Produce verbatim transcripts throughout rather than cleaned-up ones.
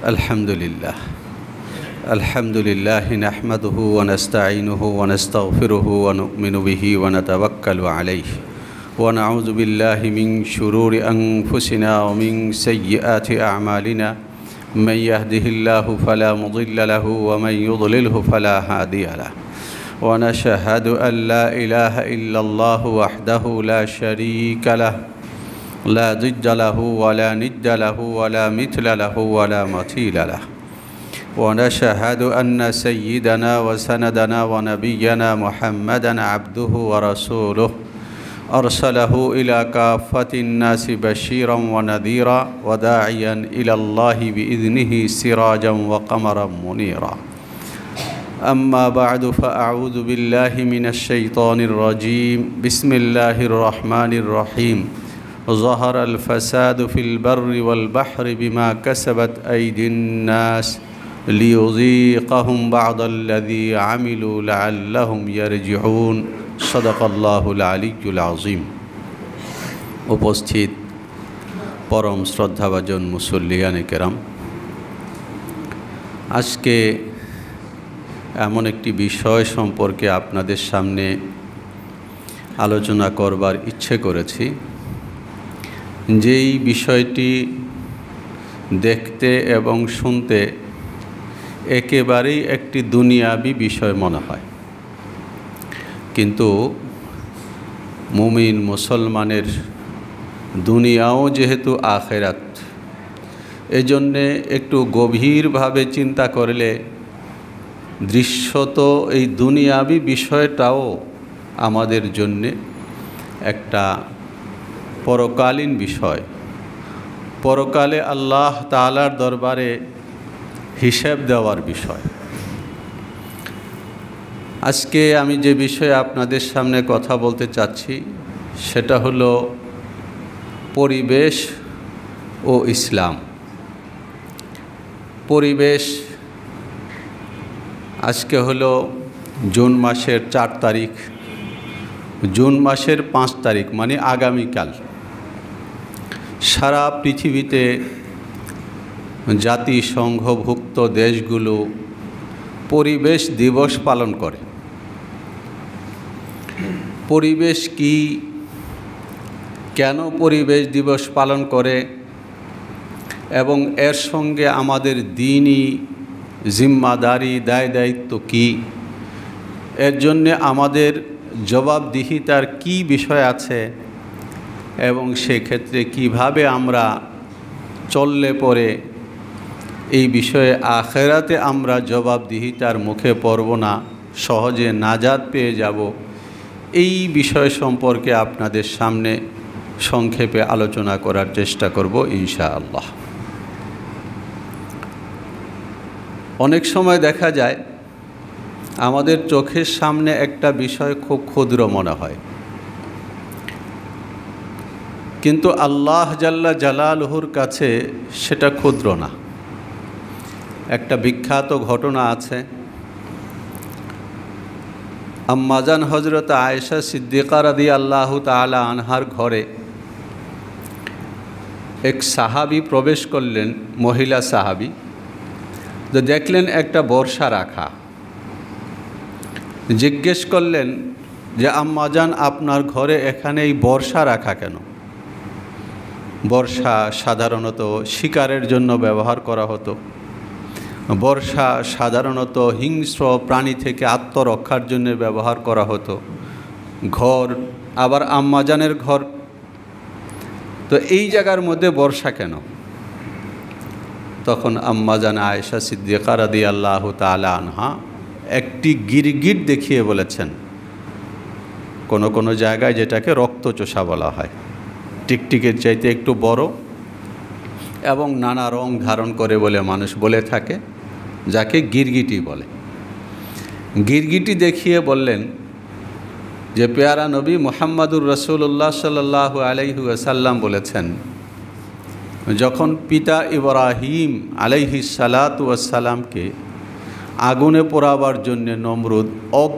अल्हम्दुलिल्लाह अल्हम्दुलिल्लाह नहमदुहु व नस्तईनुहु व नस्तगफिरुहु व नु'मिनु बिही व नतवक्कलु अलैहि व नऊज़ु बिल्लाहि मिन शुरूरि अनफुसिना व मिन सय्यिआति अअमालिना मन यहदिहिल्लाहु फला मुदिल्ल लहु व मन युद्लिलहु फला हादिय लहु व नशहदु अन ला इलाहा इल्लल्लाहु वहदहु ला शरीका लहु ला ज़िद्द लहु वला निद्द लहु वला मिथ्ल लहु वला मथील लहु व नशहदु अन्न सय्यिदना व सनदना व नबिय्यना मुहम्मदन अब्दुहु व रसूलुहु अरसलहु इला काफ़्फ़तिन नासि बशीरन व नज़ीरा व दाइयन इलल्लाहि बिइज़निहि सिराजन व क़मरन मुनीरा। अम्मा बअदु फ़अऊज़ु बिल्लाहि मिनश शैतानिर रजीम। बिस्मिल्लाहिर रहमानिर रहीम। ज़हरल फ़सादु फ़िल बर्रि वल बहरि बिमा कसबत ऐदिन नास लियुज़ीक़हुम बअदल्लज़ी अमिलू लअल्लहुम यरजिऊन। सदक़ल्लाहुल अलिय्युल अज़ीम। उपस्थित परम श्रद्धाभाजन मुसल्लियाने केराम, आजके एमन एकटी विषय सम्पर्के आपनादेर सामने आलोचना करबार इच्छे करेछि, जेई विषयटी देखते एवं शुनते एकेबारेई एकटी दुनियाबी विषय मने हय, किन्तु मुमिन मुसलमानेर दुनियाओ जेहेतु आखेरात, एजन्य एकटू गभीर भावे चिंता करले दृश्यत এই दुनियाबी विषयटाओ आमादेर जन्य एकटा परकालीन विषय, परकाले आल्लाह ताआलार दरबारे हिसाब देवार विषय। आज के आमी जे विषय आपनादेर सामने कथा बोलते चाচ্ছি सेटा हलो परिवेश ओ इस्लाम। परिवेश आज के हलो जून मासेर चार तारीख, जून मासेर पाँच तारीख माने आगामीकाल सारा पृथिवीते जातिसंघभुक्त देशगुलो परिवेश दिवस पालन करे। परिवेश की केन परिवेश दिवस पालन करे एवं एर संगे आमादेर दीनी जिम्मादारी दाय दायित्व की, एर जन्य आमादेर जवाबदिहितार की विषय आछे एवं से क्षेत्रे किभाबे आमरा चलले परे এই বিষয়ে आखेराते आमरा जवाबदिहितार मुखे पड़ब ना, सहजे नाजात पेये যাব, এই বিষয় सम्पर्के आपनादेर सामने संक्षेपे आलोचना करार चेष्टा करब इनशाआल्लाह। अनेक समय देखा जाए आमादेर चोखेर सामने एकटा विषय खूब क्षुद्र मने हय, किन्तु आल्लाह जाल्ला जालालुहुर काछे सेटा क्षुद्र ना। एक विख्यात तो घटना आछे, अम्माजान हजरत आयशा सिद्दीक़ा रादियाल्लाहु ताआला आनहार घरे एक साहाबी प्रवेश करलें, महिला साहाबी, तो देखलें एक बर्षा रखा, जिज्ञेस करलें जे अम्माजान आपनार घरे एखाने बर्षा रखा केन? बर्षा साधारणत शिकारेर जन्य व्यवहार करा हतो, बर्षा साधारणत हिंस्र प्राणी थेके आत्मरक्षार जन्य व्यवहार करा हतो, घर आबार आम्माजानेर घर, तो এই জায়গার মধ্যে বর্ষা কেন? তখন আম্মাজান আয়েশা সিদ্দিকা রাদিয়াল্লাহু তাআলা আনহা একটি গিরগিট দেখিয়ে বলেছেন, কোন কোন জায়গায় যেটাকে রক্তচোষা বলা হয়, টিকটিকের চাইতে একটু বড় এবং নানা রং ধারণ করে বলে মানুষ বলে থাকে, যাকে গিরগিটি বলে। গিরগিটি দেখিয়ে বললেন যে পেয়ারা নবী মুহাম্মদুর রাসূলুল্লাহ সাল্লাল্লাহু আলাইহি ওয়াসাল্লাম বলেছেন, যখন পিতা ইব্রাহিম আলাইহিস সালাতু ওয়াস সালামকে আগুনে পোড়াবার জন্য নমরুদ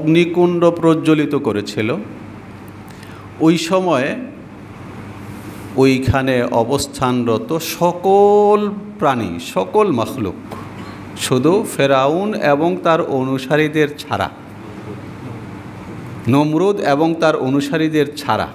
অগ্নিকুণ্ড প্রজ্বলিত করেছিল, ওই সময়ে ওইখানে অবস্থানরত সকল প্রাণী, সকল মখলুক, শুধু ফেরাউন এবং তার অনুসারীদের ছাড়া, নমরুদ এবং তার অনুসারীদের ছাড়া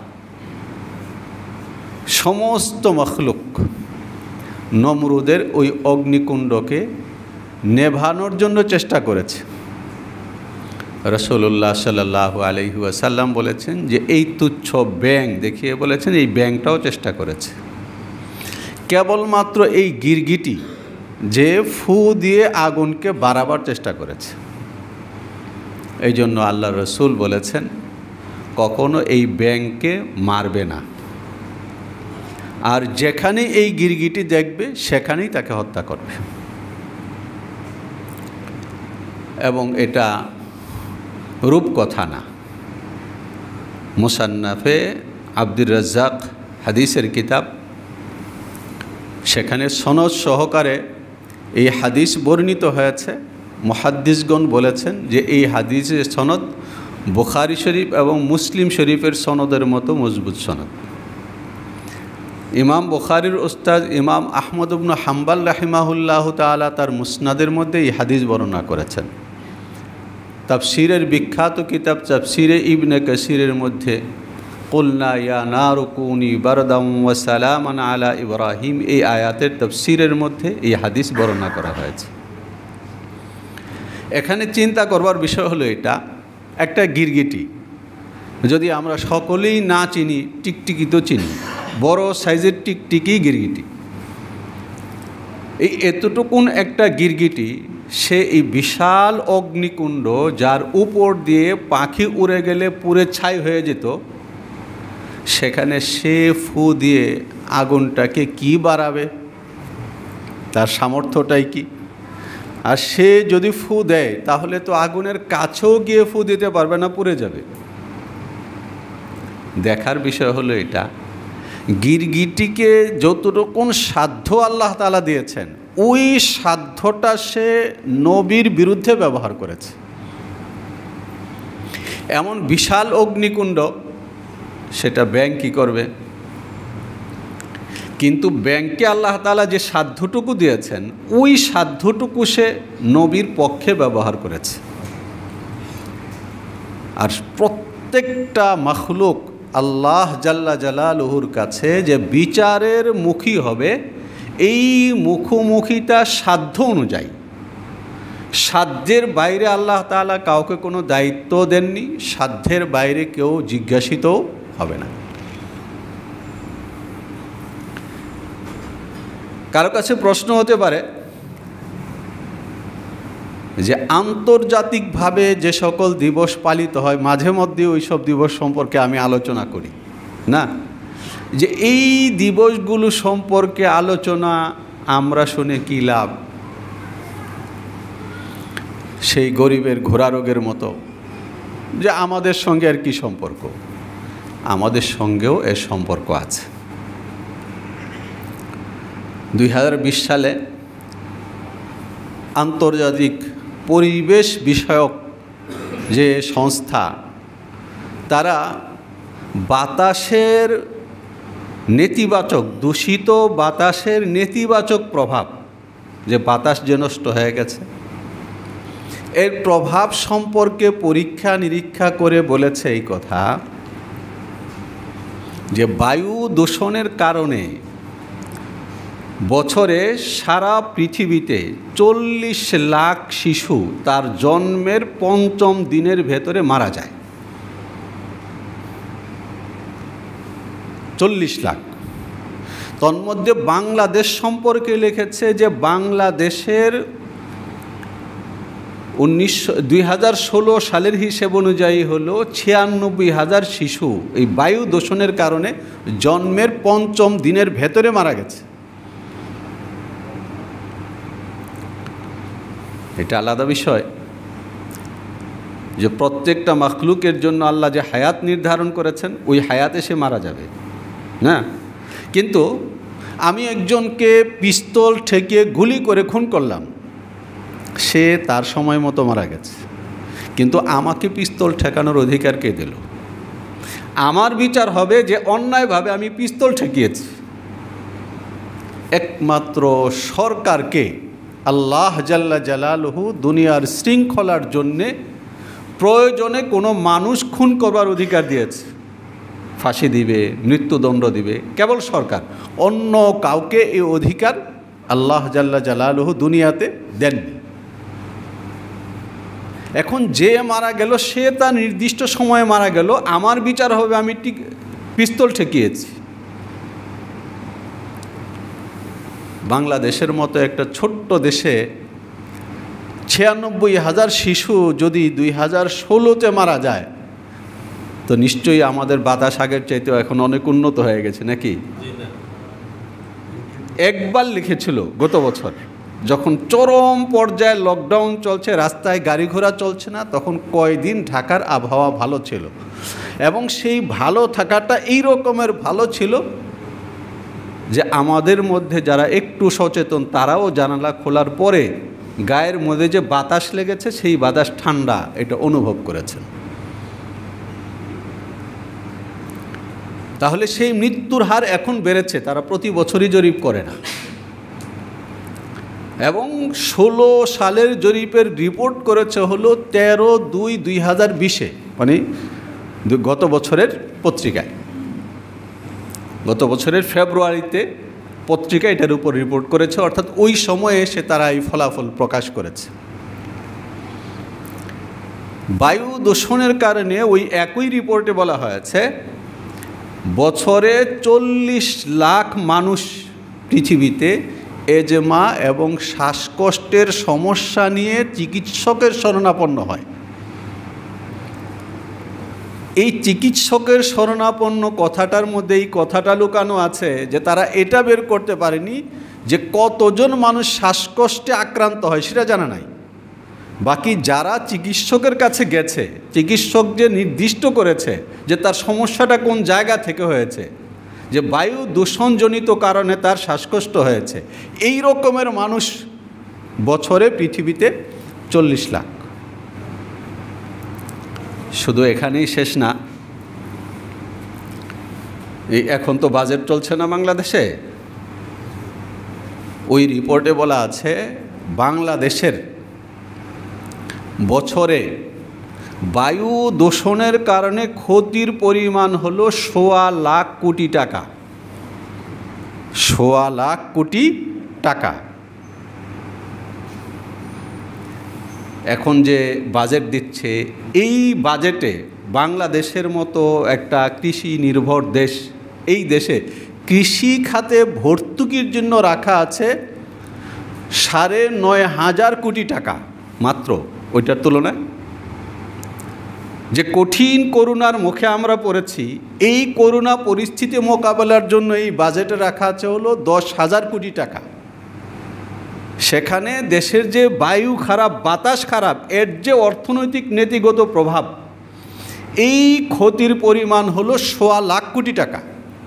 সমস্ত মখলুক নমরুদের ওই অগ্নিকুণ্ডকে নেভানোর জন্য চেষ্টা করেছে। রাসূলুল্লাহ সাল্লাল্লাহু আলাইহি ওয়াসাল্লাম বলেছেন যে এই তুচ্ছ ব্যাঙ দেখিয়ে বলেছেন এই ব্যাঙটাও চেষ্টা করেছে। কেবলমাত্র এই গিরগিটি যে ফু দিয়ে আগুনকে বাড়াবার চেষ্টা করেছে। এই জন্য আল্লাহ রসুল বলেছেন কখনো এই ব্যাঙকে মারবে না, আর যেখানে এই গিরগিটি দেখবে সেখানেই তাকে হত্যা করবে। এবং এটা রূপকথা না। মুসান্নাফে আব্দুর রাজ্জাক হাদিসের কিতাব, সেখানে সনদ সহকারে এই হাদিস বর্ণিত হয়েছে। মুহাদ্দিসগণ বলেছেন যে এই হাদিসের সনদ বুখারী শরীফ এবং মুসলিম শরীফের সনদের মতো মজবুত সনদ। ইমাম বুখারীর উস্তাদ ইমাম আহমদ ইবনে হাম্বল রাহিমাহুল্লাহ তাআলা তার মুসনাদের মধ্যে এই হাদিস বর্ণনা করেছেন। তাফসীরের বিখ্যাত কিতাব তাফসীরে ইবনে কাসিরের মধ্যে কুলনা ইয়া নারু কুনি বারদাম ওয়া সালামান আলা ইব্রাহিম এই আয়াতের তাফসীরের মধ্যে এই হাদিস বর্ণনা করা হয়েছে। এখানে চিন্তা করবার বিষয় হলো এটা একটা গিরগিটি, যদি আমরা সকলেই না চিনি, টিকটিকি তো চিনি, বড় সাইজের টিকটিকি গিরগিটি। এই এতটুকুন একটা গিরগিটি সে এই বিশাল অগ্নিকুণ্ড যার উপর দিয়ে পাখি উড়ে গেলে পুড়ে ছাই হয়ে যেত, সেখানে সে ফু দিয়ে আগুনটাকে কি বাড়াবে, তার সামর্থ্যটাই কি? আর সে যদি ফু দেয় তাহলে তো আগুনের কাছেও গিয়ে ফু দিতে পারবে না, পুড়ে যাবে। দেখার বিষয় হলো এটা গিরগিটিকে যতটুকু সাধ্য আল্লাহ তাআলা দিয়েছেন ওই সাধ্যটা সে নবীর বিরুদ্ধে ব্যবহার করেছে। এমন বিশাল অগ্নিকুণ্ড সেটা ব্যাঙ কী করবে? কিন্তু ব্যাঙকে আল্লাহ তাআলা যে সাধ্যটুকু দিয়েছেন ওই সাধ্যটুকু সে নবীর পক্ষে ব্যবহার করেছে। আর প্রত্যেকটা মাখলুক আল্লাহ জাল্লা জালালুহুর কাছে যে বিচারের মুখী হবে, এই মুখোমুখিতা সাধ্য অনুযায়ী। সাধ্যের বাইরে আল্লাহ তাআলা কাউকে কোনো দায়িত্ব দেননি, সাধ্যের বাইরে কেউ জিজ্ঞাসিতও হবে না। কারো কাছে প্রশ্ন হতে পারে যে আন্তর্জাতিকভাবে যে সকল দিবস পালিত হয় মাঝে মধ্যে ওই সব দিবস সম্পর্কে আমি আলোচনা করি না, যে এই দিবসগুলো সম্পর্কে আলোচনা আমরা শুনে কী লাভ? সেই গরিবের ঘোড়া রোগের মতো যে আমাদের সঙ্গে আর কি সম্পর্ক? আমাদের সঙ্গেও এর সম্পর্ক আছে। দুই হাজার বিশ সালে আন্তর্জাতিক পরিবেশ বিষয়ক যে সংস্থা, তারা বাতাসের নেতিবাচক, দূষিত বাতাসের নেতিবাচক প্রভাব, যে বাতাস যে নষ্ট হয়ে গেছে, এর প্রভাব সম্পর্কে পরীক্ষা নিরীক্ষা করে বলেছে এই কথা যে বায়ু দূষণের কারণে বছরে সারা পৃথিবীতে চল্লিশ লাখ শিশু তার জন্মের পঞ্চম দিনের ভেতরে মারা যায়। চল্লিশ লাখ। তন্মধ্যে বাংলাদেশ সম্পর্কে লিখেছে যে বাংলাদেশের উনিশশো দুই হাজার ষোলো সালের হিসেব অনুযায়ী হলো ছিয়ানব্বই হাজার শিশু এই বায়ু দূষণের কারণে জন্মের পঞ্চম দিনের ভেতরে মারা গেছে। এটা আলাদা বিষয় যে প্রত্যেকটা মাখলুকের জন্য আল্লাহ যে হায়াত নির্ধারণ করেছেন ওই হায়াতে সে মারা যাবে না। কিন্তু আমি একজনকে পিস্তল ঠেকিয়ে গুলি করে খুন করলাম, সে তার সময় মতো মারা গেছে, কিন্তু আমাকে পিস্তল ঠেকানোর অধিকার কে দিল? আমার বিচার হবে যে অন্যায়ভাবে আমি পিস্তল ঠেকিয়েছি। একমাত্র সরকারকে আল্লাহ জাল্লা জালালুহু দুনিয়ার শৃঙ্খলার জন্যে প্রয়োজনে কোনো মানুষ খুন করবার অধিকার দিয়েছে, ফাঁসি দিবে, মৃত্যুদণ্ড দিবে, কেবল সরকার। অন্য কাউকে এই অধিকার আল্লাহ জাল্লা জালালুহু দুনিয়াতে দেননি। এখন যে মারা গেল সে তার নির্দিষ্ট সময়ে মারা গেল, আমার বিচার হবে আমি ঠিক পিস্তল ঠেকিয়েছি। বাংলাদেশের মতো একটা ছোট্ট দেশে ছিয়ানব্বই হাজার শিশু যদি দুই হাজার ষোলোতে মারা যায়, তো নিশ্চয়ই আমাদের বাতাস আগের চাইতেও এখন অনেক উন্নত হয়ে গেছে নাকি? একবার লিখেছিল গত বছর, যখন চরম পর্যায়ে লকডাউন চলছে, রাস্তায় গাড়ি ঘোড়া চলছে না, তখন কয়দিন ঢাকার আবহাওয়া ভালো ছিল, এবং সেই ভালো থাকাটা এই রকমের ভালো ছিল যে আমাদের মধ্যে যারা একটু সচেতন তারাও জানালা খোলার পরে গায়ের মধ্যে যে বাতাস লেগেছে সেই বাতাস ঠান্ডা, এটা অনুভব করেছেন। তাহলে সেই মৃত্যুর হার এখন বেড়েছে, তারা প্রতি বছরই জরিপ করে না। এবং ষোলো সালের জরিপের রিপোর্ট করেছে হলো তেরো দুই দুই হাজার বিশে, মানে গত বছরের পত্রিকায়, গত বছরের ফেব্রুয়ারিতে পত্রিকা এটার উপর রিপোর্ট করেছে, অর্থাৎ ওই সময়ে এসে তারা এই ফলাফল প্রকাশ করেছে। বায়ু দূষণের কারণে ওই একই রিপোর্টে বলা হয়েছে বছরে চল্লিশ লাখ মানুষ পৃথিবীতে এজমা এবং শ্বাসকষ্টের সমস্যা নিয়ে চিকিৎসকের শরণাপন্ন হয়। এই চিকিৎসকের শরণাপন্ন কথাটার মধ্যে এই কথাটা লুকানো আছে যে তারা এটা বের করতে পারেনি যে কতজন মানুষ শ্বাসকষ্টে আক্রান্ত হয় সেটা জানা নাই। বাকি যারা চিকিৎসকের কাছে গেছে, চিকিৎসক যে নির্দিষ্ট করেছে যে তার সমস্যাটা কোন জায়গা থেকে হয়েছে, যে বায়ু দূষণজনিত কারণে তার শ্বাসকষ্ট হয়েছে, এই রকমের মানুষ বছরে পৃথিবীতে চল্লিশ লাখ। শুধু এখানেই শেষ না, এই এখন তো বাজেট চলছে না বাংলাদেশে, ওই রিপোর্টে বলা আছে বাংলাদেশের বছরে বায়ু দূষণের কারণে ক্ষতির পরিমাণ হলো সোয়া লাখ কোটি টাকা, সোয়া লাখ কোটি টাকা। এখন যে বাজেট দিচ্ছে, এই বাজেটে বাংলাদেশের মতো একটা কৃষি নির্ভর দেশ, এই দেশে কৃষি খাতে ভর্তুকির জন্য রাখা আছে সাড়ে নয় হাজার কোটি টাকা মাত্র। ওইটার তুলনায় যে কঠিন করোনার মুখে আমরা পড়েছি, এই করোনা পরিস্থিতি মোকাবেলার জন্য এই বাজেটে রাখা আছে হলো দশ হাজার কোটি টাকা। সেখানে দেশের যে বায়ু খারাপ, বাতাস খারাপ, এর যে অর্থনৈতিক নীতিগত প্রভাব, এই ক্ষতির পরিমাণ হলো সোয়া লাখ কোটি টাকা।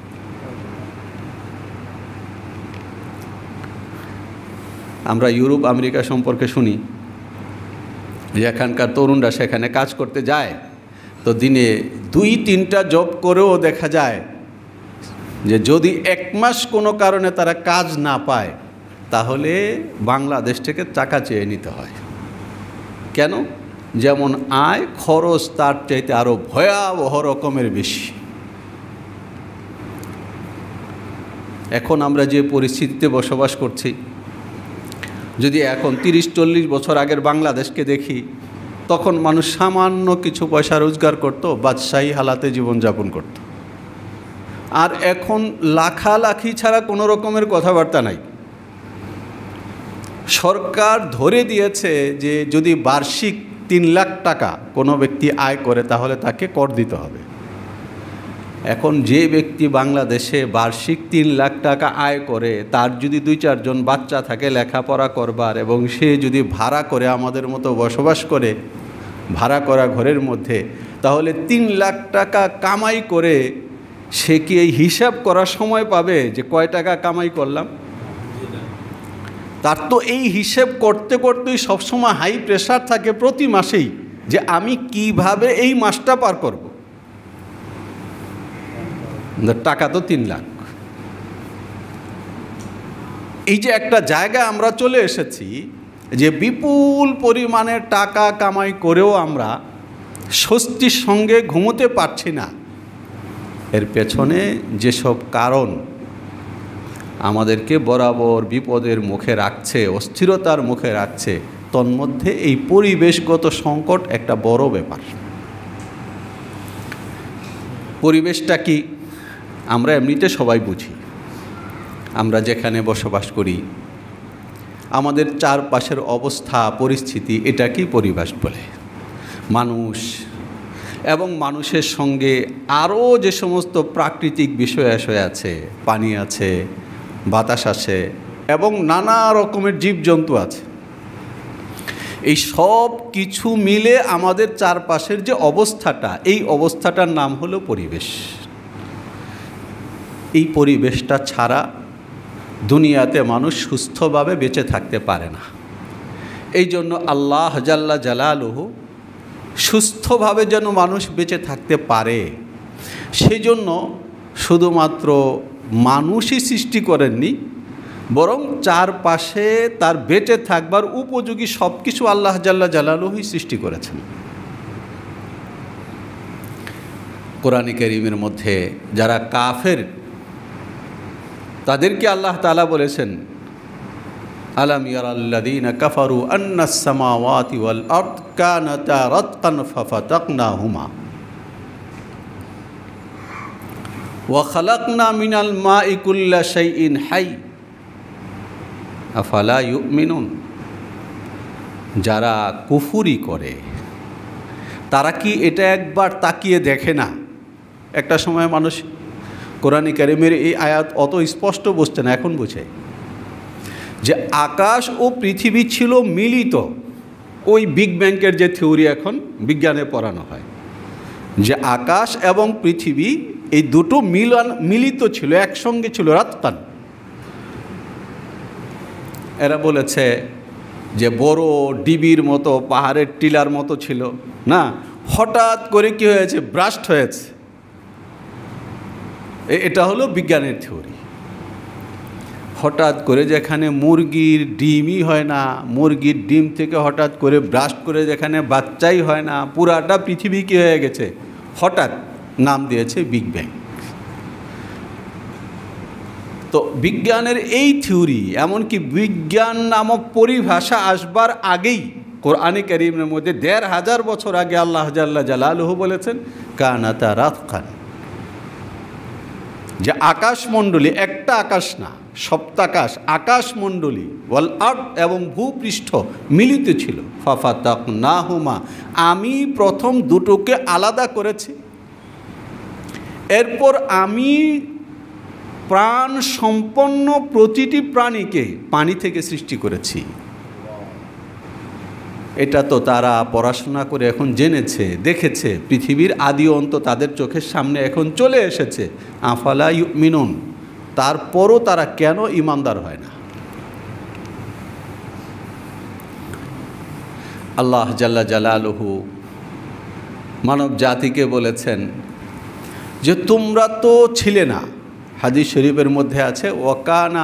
আমরা ইউরোপ আমেরিকা সম্পর্কে শুনি যে এখানকার তরুণরা সেখানে কাজ করতে যায়, তো দিনে দুই তিনটা জব করেও দেখা যায় যে যদি এক মাস কোনো কারণে তারা কাজ না পায় তাহলে বাংলাদেশ থেকে টাকা চেয়ে নিতে হয়। কেন? যেমন আয় খরচ তার চাইতে আরও ভয়াবহ রকমের বেশি। এখন আমরা যে পরিস্থিতিতে বসবাস করছি, যদি এখন তিরিশ চল্লিশ বছর আগের বাংলাদেশকে দেখি, তখন মানুষ সামান্য কিছু পয়সা রোজগার করত, বাদশাহী হালাতে জীবনযাপন করত। আর এখন লাখালাখি ছাড়া কোনো রকমের কথাবার্তা নাই। সরকার ধরে দিয়েছে যে যদি বার্ষিক তিন লাখ টাকা কোনো ব্যক্তি আয় করে তাহলে তাকে কর দিতে হবে। এখন যে ব্যক্তি বাংলাদেশে বার্ষিক তিন লাখ টাকা আয় করে, তার যদি দুই চারজন বাচ্চা থাকে লেখাপড়া করবার, এবং সে যদি ভাড়া করে আমাদের মতো বসবাস করে ভাড়া করা ঘরের মধ্যে, তাহলে তিন লাখ টাকা কামাই করে সে কি এই হিসাব করার সময় পাবে যে কয় টাকা কামাই করলাম? তার তো এই হিসেব করতে করতেই সবসময় হাই প্রেশার থাকে প্রতি মাসেই, যে আমি কিভাবে এই মাসটা পার করব। টাকা তো তিন লাখ। এই যে একটা জায়গায় আমরা চলে এসেছি যে বিপুল পরিমাণে টাকা কামাই করেও আমরা স্বস্তির সঙ্গে ঘুমোতে পারছি না, এর পেছনে যেসব কারণ আমাদেরকে বরাবর বিপদের মুখে রাখছে, অস্থিরতার মুখে রাখছে, তন্মধ্যে এই পরিবেশগত সংকট একটা বড় ব্যাপার। পরিবেশটা কি আমরা এমনিতে সবাই বুঝি। আমরা যেখানে বসবাস করি, আমাদের চারপাশের অবস্থা পরিস্থিতি, এটা কি পরিবেশ বলে। মানুষ এবং মানুষের সঙ্গে আরও যে সমস্ত প্রাকৃতিক বিষয় আশয় আছে, পানি আছে, বাতাস আছে এবং নানা রকমের জীবজন্তু আছে, এই সব কিছু মিলে আমাদের চারপাশের যে অবস্থাটা, এই অবস্থাটার নাম হলো পরিবেশ। এই পরিবেশটা ছাড়া দুনিয়াতে মানুষ সুস্থভাবে বেঁচে থাকতে পারে না। এই জন্য আল্লাহ জাল্লা জালালুহু সুস্থভাবে যেন মানুষ বেঁচে থাকতে পারে, সেই জন্য শুধুমাত্র মানুষই সৃষ্টি করেননি, বরং চারপাশে তার বেঁচে থাকবার উপযোগী সব কিছু আল্লাহ জাল্লা জালালুহুই সৃষ্টি করেছেন। কোরআনে কারীমের মধ্যে যারা কাফের তাদেরকে আল্লাহ তাআলা বলেছেন, আলাম ইয়ারাল্লাযীনা কাফারু আন্নাস সামাওয়াতি ওয়াল আরদ কানাতা রাতকান ফাফাতাকনাহুমা ওয়া খালাকনা মিনাল মাই কুল্লা শাইইন হাই আফালা ইউমিনুন। যারা কুফরি করে তারা কি এটা একবার তাকিয়ে দেখে না? একটা সময় মানুষ কোরআনে কারীমের এই আয়াত অত স্পষ্ট বুঝছে না, এখন বুঝে যে আকাশ ও পৃথিবী ছিল মিলিত। ওই বিগ ব্যাংকের যে থিওরি এখন বিজ্ঞানে পড়ানো হয়, যে আকাশ এবং পৃথিবী এই দুটো মিলন মিলিত ছিল, একসঙ্গে ছিল, রাতকান। এরা বলেছে যে বড় ডিবির মতো, পাহাড়ের টিলার মতো ছিল না, হঠাৎ করে কি হয়েছে, ব্রাস্ট হয়েছে। এটা হলো বিজ্ঞানের থিওরি। হঠাৎ করে যেখানে মুরগির ডিমই হয় না, মুরগির ডিম থেকে হঠাৎ করে ব্রাস্ট করে যেখানে বাচ্চাই হয় না, পুরাটা পৃথিবী কি হয়ে গেছে, হঠাৎ নাম দিয়েছে বিগ ব্যাং। তো বিজ্ঞানের এই থিওরি, এমনকি বিজ্ঞান নামক পরিভাষা আসবার আগেই কোরআনে কারীমের মধ্যে দেড় হাজার বছর আগে আল্লাহ জাল্লা জালালুহু বলেছেন কানাতা রাতকান, যে আকাশমণ্ডলী, একটা আকাশ না, সপ্তাকাশ, আকাশমণ্ডলী ওয়াল আরদ এবং ভূপৃষ্ঠ মিলিত ছিল। ফাফাতাকনাহুমা, আমি প্রথম দুটোকে আলাদা করেছি, এরপর আমি প্রাণ সম্পন্ন প্রতিটি প্রাণীকে পানি থেকে সৃষ্টি করেছি। এটা তো তারা পড়াশোনা করে এখন জেনেছে, দেখেছে, পৃথিবীর আদি অন্ত তাদের চোখের সামনে এখন চলে এসেছে। আফালা ইউমিনুন, তারপরও তারা কেন ঈমানদার হয় না? আল্লাহ জাল্লা জালালুহু মানব জাতিকে বলেছেন যে তোমরা তো ছিলে না, হাদিস শরীফের মধ্যে আছে ওয়াকানা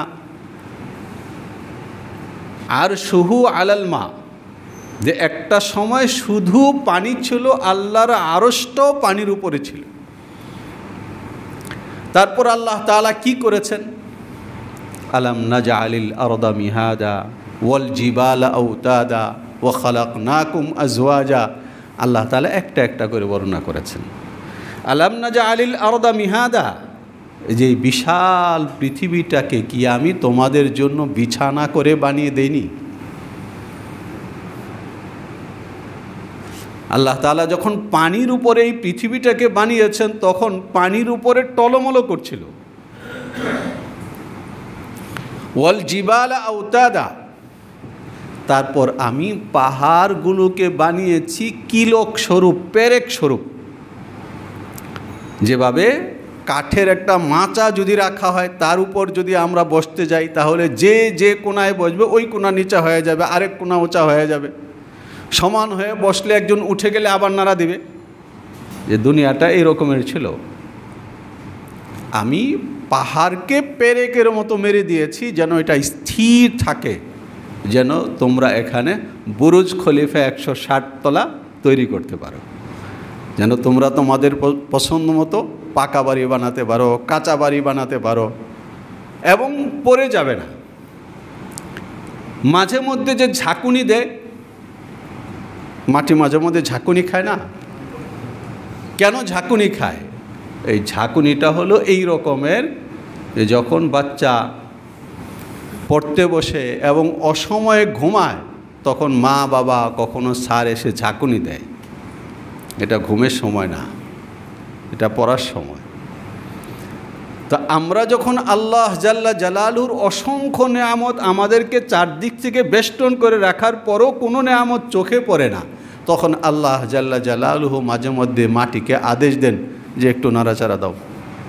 আরশুহু আলাল মা, যে একটা সময় শুধু পানি ছিল, আল্লাহর আরশটাও পানির উপরে ছিল। তারপর আল্লাহ তাআলা কি করেছেন, আলাম নাজআলিল আরদা মিহাদা ওয়াল জিবালা আওতাদা ওয়া খালাকনাকুম আজওয়াজা। আল্লাহ তাআলা একটা একটা করে বর্ণনা করেছেন। আলাম নাজআলিল আরদা মিহাদা, যে বিশাল পৃথিবীটাকে কি আমি তোমাদের জন্য বিছানা করে বানিয়ে দেইনি? আল্লাহ তাআলা যখন পানির উপরে এই পৃথিবীটাকে বানিয়েছেন, তখন পানির উপরে টলমলো করছিল। ওয়াল জিবালা আওতাদা, তারপর আমি পাহাড়গুলোকে বানিয়েছি কিলক স্বরূপ, পেরেক স্বরূপ। যেভাবে কাঠের একটা মাচা যদি রাখা হয়, তার উপর যদি আমরা বসতে যাই, তাহলে যে যে কোনায় বসবে ওই কোনা নিচা হয়ে যাবে, আরেক কোনা উঁচা হয়ে যাবে। সমান হয়ে বসলে একজন উঠে গেলে আবার নাড়া দিবে। যে দুনিয়াটা এই রকমের ছিল। আমি পাহাড়কে পেরেকের মতো মেরে দিয়েছি যেন এটা স্থির থাকে, যেন তোমরা এখানে বুরুজ খলিফা একশো ষাট তলা তৈরি করতে পারো, যেন তোমরা তোমাদের পছন্দ মতো পাকা বাড়ি বানাতে পারো, কাঁচা বাড়ি বানাতে পারো এবং পড়ে যাবে না। মাঝে মধ্যে যে ঝাঁকুনি দেয়, মাটি মাঝে মধ্যে ঝাঁকুনি খায় না? কেন ঝাঁকুনি খায়? এই ঝাঁকুনিটা হলো এই রকমের, যে যখন বাচ্চা পড়তে বসে এবং অসময়ে ঘুমায় তখন মা বাবা কখনো স্যার এসে ঝাঁকুনি দেয়। এটা ঘুমের সময় না, এটা পড়ার সময়। তা আমরা যখন আল্লাহ জাল্লা জালালুর অসংখ্য নেয়ামত আমাদেরকে চারদিক থেকে বেষ্টন করে রাখার পরও কোনো নেয়ামত চোখে পড়ে না, তখন আল্লাহ জাল্লা জালালুহু মাঝে মধ্যে মাটিকে আদেশ দেন যে একটু নাড়াচাড়া দাও।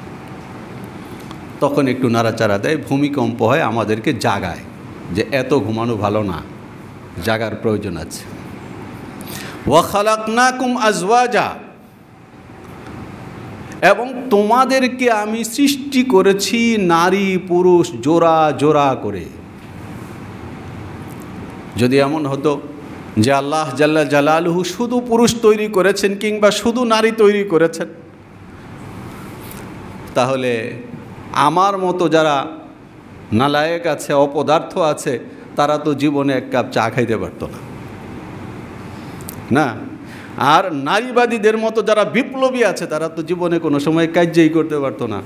তখন একটু নাড়াচাড়া দেয়, ভূমিকম্প হয়, আমাদেরকে জাগায় যে এত ঘুমানো ভালো না, জাগার প্রয়োজন আছে। ওয়া খালাকনাকুম আজওয়াজা, এবং তোমাদেরকে আমি সৃষ্টি করেছি নারী পুরুষ জোড়া জোড়া করে। যদি এমন হতো যে আল্লাহ জাল্লা জালালুহু শুধু পুরুষ তৈরি করেছেন কিংবা শুধু নারী তৈরি করেছেন, তাহলে আমার মতো যারা নালায়েক আছে, অপদার্থ আছে, তারা তো জীবনে এক কাপ চা খাইতে পারতো না, না। আর নারীবাদীদের মতো যারা বিপ্লবী আছে, তারা তো জীবনে কোনো সময় কার্যই করতে পারতো না।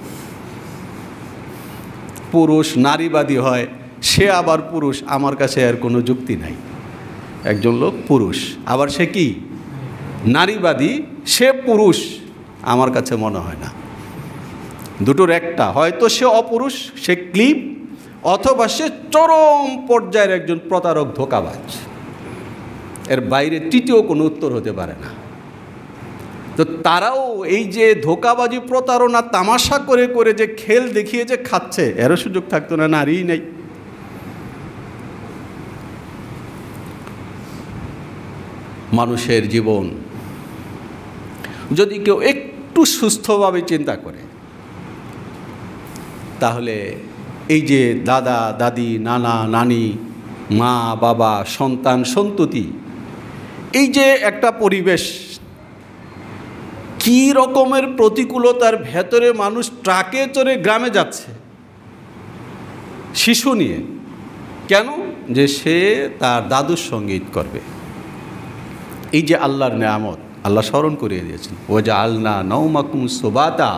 পুরুষ নারীবাদী হয়, সে আবার পুরুষ, আমার কাছে আর কোনো যুক্তি নাই। একজন লোক পুরুষ, আবার সে কি নারীবাদী, সে পুরুষ, আমার কাছে মনে হয় না। দুটোর একটা, হয়তো সে অপুরুষ, সে ক্লিপ, অথবা সে চরম পর্যায়ের একজন প্রতারক ধোঁকাবাজ। এর বাইরে তৃতীয় কোনো উত্তর হতে পারে না। তো তারাও এই যে ধোঁকাবাজি প্রতারণা তামাশা করে করে যে খেল দেখিয়ে যে খাচ্ছে, এরও সুযোগ থাকতো না, নারীই নেই। মানুষের জীবন যদি কেউ একটু সুস্থভাবে চিন্তা করে, তাহলে এই যে দাদা দাদি, নানা নানি, মা বাবা, সন্তান সন্ততি, এই যে একটা পরিবেশ, কি রকমের প্রতিকূলতার ভেতরে মানুষ ট্রাকে চড়ে গ্রামে যাচ্ছে শিশু নিয়ে, কেন? যে সে তার দাদুর সঙ্গীত করবে। এই যে আল্লাহর নেয়ামত, আল্লাহ স্মরণ করিয়ে দিয়েছেন, ও যা আলনা নওমাকুম সুবাতা,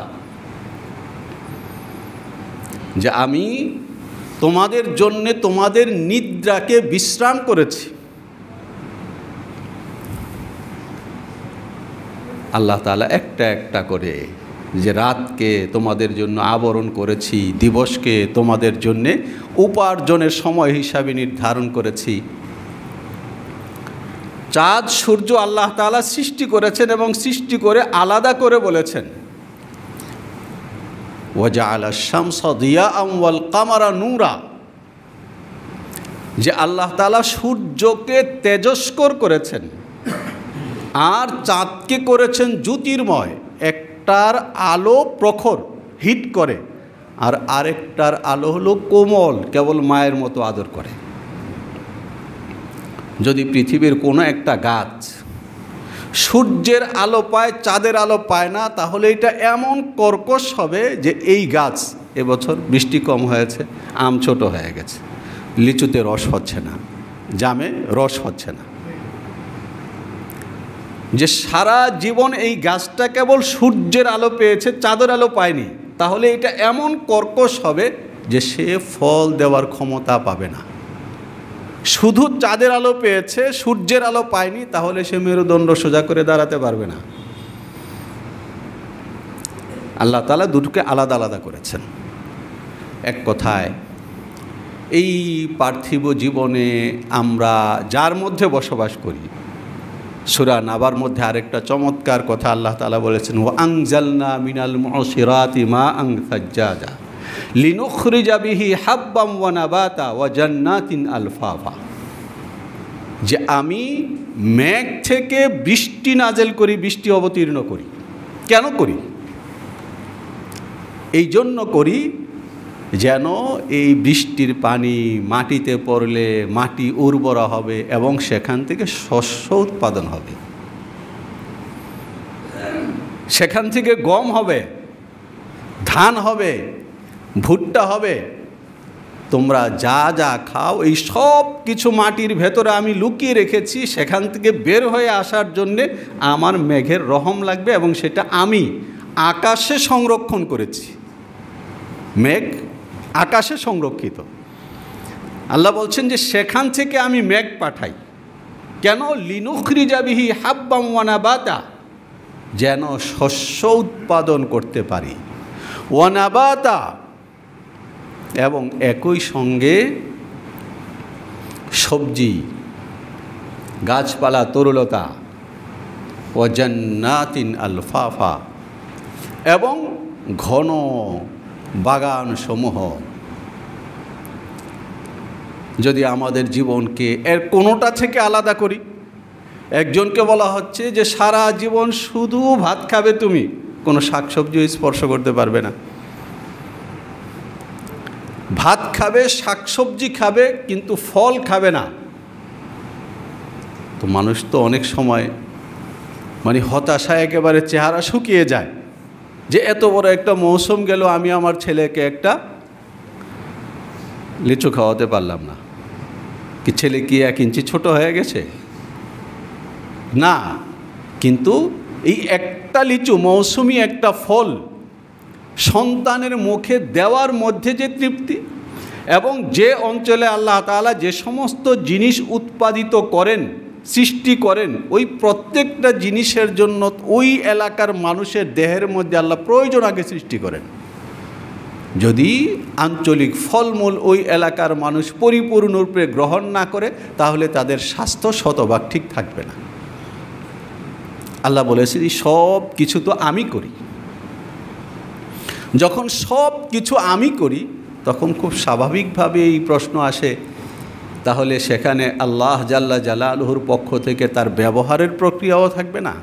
যে আমি তোমাদের জন্যে তোমাদের নিদ্রাকে বিশ্রাম করেছি। আল্লাহ তাআলা একটা একটা করে যে রাতকে তোমাদের জন্য আবরণ করেছি, দিবসকে তোমাদের জন্যে উপার্জনের সময় হিসাবে নির্ধারণ করেছি। চাঁদ সূর্য আল্লাহ তাআলা সৃষ্টি করেছেন এবং সৃষ্টি করে আলাদা করে বলেছেন, ওয়াজআলা শামসা দিয়াআন ওয়াল কামারা নূরা, যে আল্লাহ তাআলা সূর্যকে তেজস্কর করেছেন আর চাঁদকে করেছেন জ্যোতির্ময়। একটার আলো প্রখর, হিট করে, আর আরেকটার আলো হলো কোমল, কেবল মায়ের মতো আদর করে। যদি পৃথিবীর কোনো একটা গাছ সূর্যের আলো পায়, চাঁদের আলো পায় না, তাহলে এটা এমন কর্কশ হবে যে এই গাছ এবছর বৃষ্টি কম হয়েছে, আম ছোট হয়ে গেছে, লিচুতে রস হচ্ছে না, জামে রস হচ্ছে না। যে সারা জীবন এই গাছটা কেবল সূর্যের আলো পেয়েছে, চাঁদের আলো পায়নি, তাহলে এটা এমন কর্কশ হবে যে সে ফল দেওয়ার ক্ষমতা পাবে না। শুধু চাঁদের আলো পেয়েছে, সূর্যের আলো পায়নি, তাহলে সে মেরুদণ্ড সোজা করে দাঁড়াতে পারবে না। আল্লাহ তাআলা দুটোকে আলাদা আলাদা করেছেন। এক কথায় এই পার্থিব জীবনে আমরা যার মধ্যে বসবাস করি, সূরা নাবার মধ্যে আরেকটা চমৎকার কথা আল্লাহ তাআলা বলেছেন, ওয়া আনজালনা মিনাল মুসিরাতি মাআন সাজ্জাজা লিনুখরিজা বিহি হাব্বাম ওয়া নাবাতা ওয়া জান্নাতিন আলফাফা, যে আমি মেঘ থেকে বৃষ্টি নাজেল করি, বৃষ্টি অবতীর্ণ করি। কেন করি? এই জন্য করি যেন এই বৃষ্টির পানি মাটিতে পড়লে মাটি উর্বরা হবে এবং সেখান থেকে শস্য উৎপাদন হবে, সেখান থেকে গম হবে, ধান হবে, ভুট্টা হবে। তোমরা যা যা খাও এই সব কিছু মাটির ভেতরে আমি লুকিয়ে রেখেছি, সেখান থেকে বের হয়ে আসার জন্যে আমার মেঘের রহম লাগবে এবং সেটা আমি আকাশে সংরক্ষণ করেছি। মেঘ আকাশে সংরক্ষিত। আল্লাহ বলছেন যে সেখান থেকে আমি মেঘ পাঠাই। কেন? লিনুখরিজা বিহি হাব্বাম ওয়া নাবাতা, যেন শস্য উৎপাদন করতে পারি, ওয়া নাবাতা, এবং একই সঙ্গে সবজি, গাছপালা, তরুলতা, ওয়া জান্নাতিন আলফাফা, এবং ঘন বাগান সমূহ। যদি আমাদের জীবনকে এর কোনোটা থেকে আলাদা করি, একজনকে বলা হচ্ছে যে সারা জীবন শুধু ভাত খাবে তুমি, কোনো শাকসবজি স্পর্শ করতে পারবে না। ভাত খাবে, শাকসবজি খাবে, কিন্তু ফল খাবে না। তো মানুষ তো অনেক সময় মানে হতাশায় একেবারে চেহারা শুকিয়ে যায় যে এত বড় একটা মৌসুম গেল, আমি আমার ছেলেকে একটা লিচু খাওয়াতে পারলাম না। কি ছেলে কি এক ইঞ্চি ছোট হয়ে গেছে? না, কিন্তু এই একটা লিচু, মৌসুমি একটা ফল সন্তানের মুখে দেওয়ার মধ্যে যে তৃপ্তি, এবং যে অঞ্চলে আল্লাহ তাআলা যে সমস্ত জিনিস উৎপাদিত করেন, সৃষ্টি করেন, ওই প্রত্যেকটা জিনিসের জন্য ওই এলাকার মানুষের দেহের মধ্যে আল্লাহ প্রয়োজন আগে সৃষ্টি করেন। যদি আঞ্চলিক ফলমূল ওই এলাকার মানুষ পরিপূর্ণরূপে গ্রহণ না করে, তাহলে তাদের স্বাস্থ্য শতভাগ ঠিক থাকবে না। আল্লাহ বলেছেন সব কিছু তো আমি করি। যখন সব কিছু আমি করি, তখন খুব স্বাভাবিকভাবে এই প্রশ্ন আসে, তাহলে সেখানে আল্লাহ জাল্লা জালালুহুর পক্ষ থেকে তার ব্যবহারের প্রক্রিয়াও থাকবে না?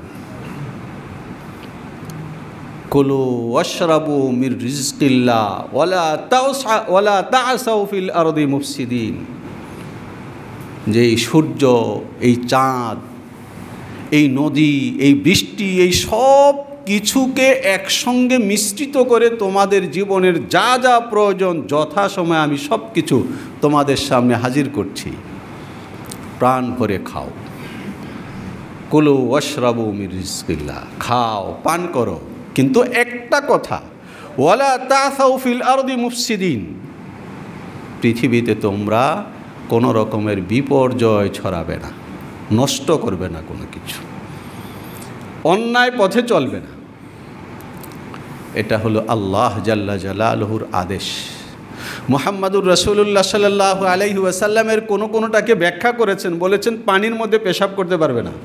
কুলু ওয়াশরাবু মির রিজকিল্লাহ ওয়ালা তাওসা ওয়ালা তাআসাউ ফিল আরদি মুফসিদিন। যে এই সূর্য, এই চাঁদ, এই নদী, এই বৃষ্টি, এই সব কিছুকে একসঙ্গে মিশ্রিত করে তোমাদের জীবনের যা যা প্রয়োজন যথাসময়ে আমি সব কিছু তোমাদের সামনে হাজির করছি, প্রাণ ভরে খাও। কুলু ওয়াশরাবু মির রিজকিল্লাহ, খাও, পান করো, কিন্তু একটা কথা, ওয়ালা তাসাউ ফিল আরদি মুফসিদিন, পৃথিবীতে তোমরা কোনো রকমের বিপর্যয় ছড়াবে না, নষ্ট করবে না কোনো কিছু, অন্যায় পথে চলবে না। এটা হলো আল্লাহ জাল্লা জালালুহুর আদেশ। মুহাম্মাদুর রাসূলুল্লাহ সাল্লাল্লাহু আলাইহি ওয়াসাল্লামের কোনো কোনোটাকে ব্যাখ্যা করেছেন, বলেছেন পানির মধ্যে পেশাব করতে পারবে না।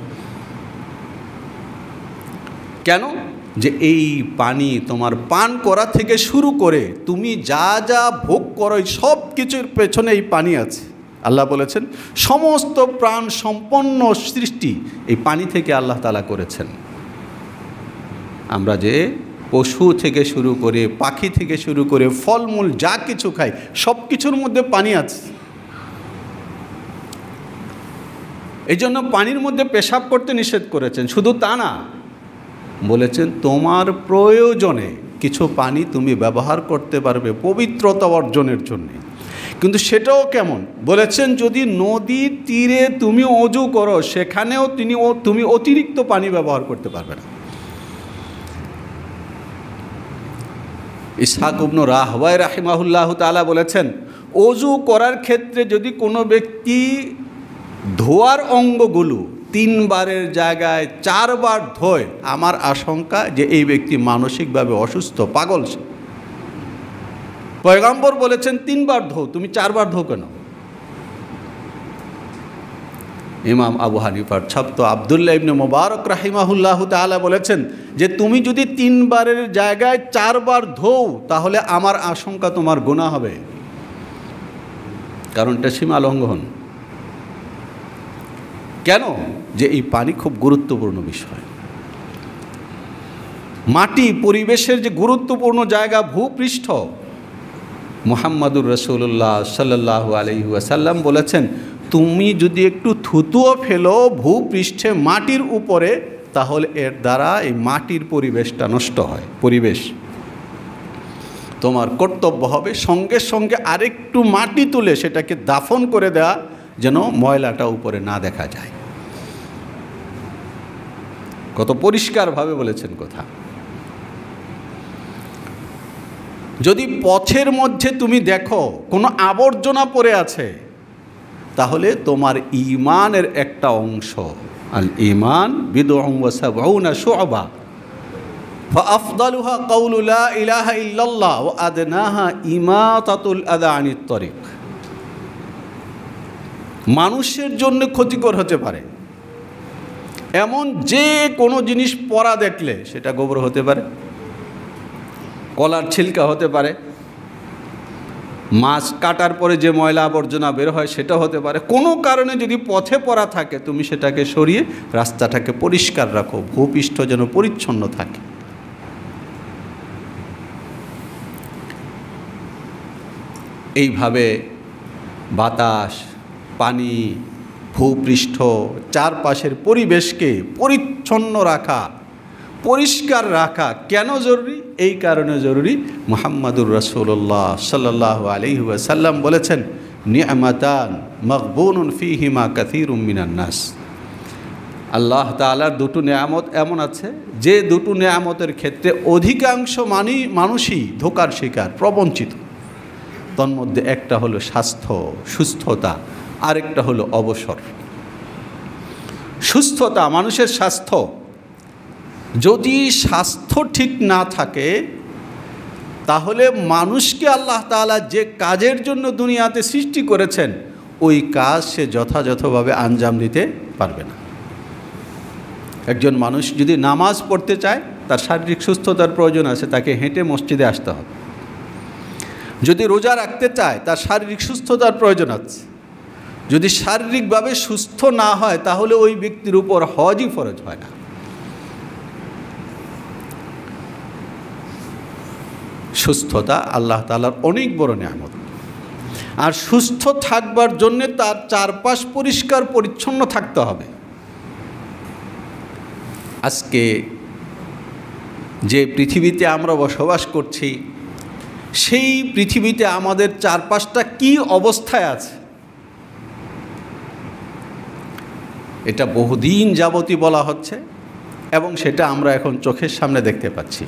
কেন? যে এই পানি তোমার পান করা থেকে শুরু করে তুমি যা যা ভোগ করো সব কিছুর পেছনে এই পানি আছে। আল্লাহ বলেছেন সমস্ত প্রাণ সম্পন্ন সৃষ্টি এই পানি থেকে আল্লাহ তাআলা করেছেন। আমরা যে পশু থেকে শুরু করে, পাখি থেকে শুরু করে, ফলমূল যা কিছু খাই, সব কিছুর মধ্যে পানি আছে। এই জন্য পানির মধ্যে পেশাব করতে নিষেধ করেছেন। শুধু তা না, বলেছেন তোমার প্রয়োজনে কিছু পানি তুমি ব্যবহার করতে পারবে পবিত্রতা অর্জনের জন্য। কিন্তু সেটাও কেমন? বলেছেন যদি নদীর তীরে তুমি ওযু করো, সেখানেও তিনি তুমি অতিরিক্ত পানি ব্যবহার করতে পারবে না। ইসহাক ইবনে রাহওয়ায় রাহিমাহুল্লাহ তাআলা বলেছেন ওযু করার ক্ষেত্রে যদি কোনো ব্যক্তি ধোয়ার অঙ্গগুলো তিনবারের জায়গায় চারবার ধোয়, আমার আশঙ্কা যে এই ব্যক্তি মানসিকভাবে অসুস্থ, পাগল। পয়গম্বর বলেছেন তিনবার ধো, তুমি চারবার ধো কেন? ইমাম আবু হানিফার ছাত্র আব্দুল্লাহ ইবনে মুবারক রাহিমাহুল্লাহ তাআলা বলেছেন যে তুমি যদি তিনবারের জায়গায় চারবার ধোও, তাহলে আমার আশঙ্কা তোমার গুনাহ হবে, কারণ এটা সীমা লঙ্ঘন। কেন? যে এই পানি খুব গুরুত্বপূর্ণ বিষয়। মাটি পরিবেশের যে গুরুত্বপূর্ণ জায়গা ভূপৃষ্ঠ, মুহাম্মাদুর রাসূলুল্লাহ সাল্লাল্লাহু আলাইহি ওয়াসাল্লাম বলেছেন, তুমি যদি একটু থুতুও ফেলো ভূপৃষ্ঠে মাটির উপরে, তাহলে এর দ্বারা এই মাটির পরিবেশটা নষ্ট হয়। পরিবেশ তোমার কর্তব্য হবে সঙ্গে সঙ্গে আরেকটু মাটি তুলে সেটাকে দাফন করে দেওয়া, যেন ময়লাটা উপরে না দেখা যায়। কত পরিষ্কারভাবে বলেছেন কথা। যদি পথের মধ্যে তুমি দেখো কোনো আবর্জনা পড়ে আছে, তাহলে তোমার ঈমানের একটা অংশ, আল ঈমান বিদউন ওয়া সাবউনা শু'বা ফাআফদালুহা কাউলু লা ইলাহা ইল্লাল্লাহ ওয়া আদনাহা ইমাতাতুল আযা আনিত তরিক। মানুষের জন্য ক্ষতিকর হতে পারে এমন যে কোনো জিনিস পড়া দেখলে, সেটা গোবর হতে পারে, কলার ছিলকা হতে পারে, মাছ কাটার পরে যে ময়লা আবর্জনা বের হয় সেটা হতে পারে। কোনো কারণে যদি পথে পড়া থাকে, তুমি সেটাকে সরিয়ে রাস্তাটাকে পরিষ্কার রাখো, ভূপৃষ্ঠ যেন পরিচ্ছন্ন থাকে। এইভাবে বাতাস, পানি, ভূপৃষ্ঠ, চারপাশের পরিবেশকে পরিচ্ছন্ন রাখা, পরিষ্কার রাখা কেন জরুরি? এই কারণে জরুরি, মুহাম্মাদুর রাসূলুল্লাহ সাল্লাল্লাহু আলাইহি ওয়াসাল্লাম বলেছেন, নি'মাতান মাগবুনুন ফীহিমা কাসীরুম মিনান নাস। আল্লাহ তাআলার দুটো নেয়ামত এমন আছে যে দুটো নেয়ামতের ক্ষেত্রে অধিকাংশ মানি মানুষই ধোঁকার শিকার, প্রবঞ্চিত। তন্মধ্যে একটা হলো স্বাস্থ্য, সুস্থতা, আরেকটা হলো অবসর। সুস্থতা, মানুষের স্বাস্থ্য, যদি স্বাস্থ্য ঠিক না থাকে তাহলে মানুষকে আল্লাহ তাআলা যে কাজের জন্য দুনিয়াতে সৃষ্টি করেছেন ওই কাজ সে যথাযথভাবে আঞ্জাম দিতে পারবে না। একজন মানুষ যদি নামাজ পড়তে চায়, তার শারীরিক সুস্থতার প্রয়োজন আছে, তাকে হেঁটে মসজিদে আসতে হবে। যদি রোজা রাখতে চায়, তার শারীরিক সুস্থতার প্রয়োজন আছে। যদি শারীরিকভাবে সুস্থ না হয় তাহলে ওই ব্যক্তির উপর হজই ফরজ হয় না। সুস্থতা আল্লাহ তাআলার অনেক বড় নিয়ামত। আর সুস্থ থাকবার জন্য তার চারপাশ পরিষ্কার পরিচ্ছন্ন থাকতে হবে। আজকে যে পৃথিবীতে আমরা বসবাস করছি, সেই পৃথিবীতে আমাদের চারপাশটা কি অবস্থায় আছে এটা বহুদিন যাবতই বলা হচ্ছে এবং সেটা আমরা এখন চোখের সামনে দেখতে পাচ্ছি।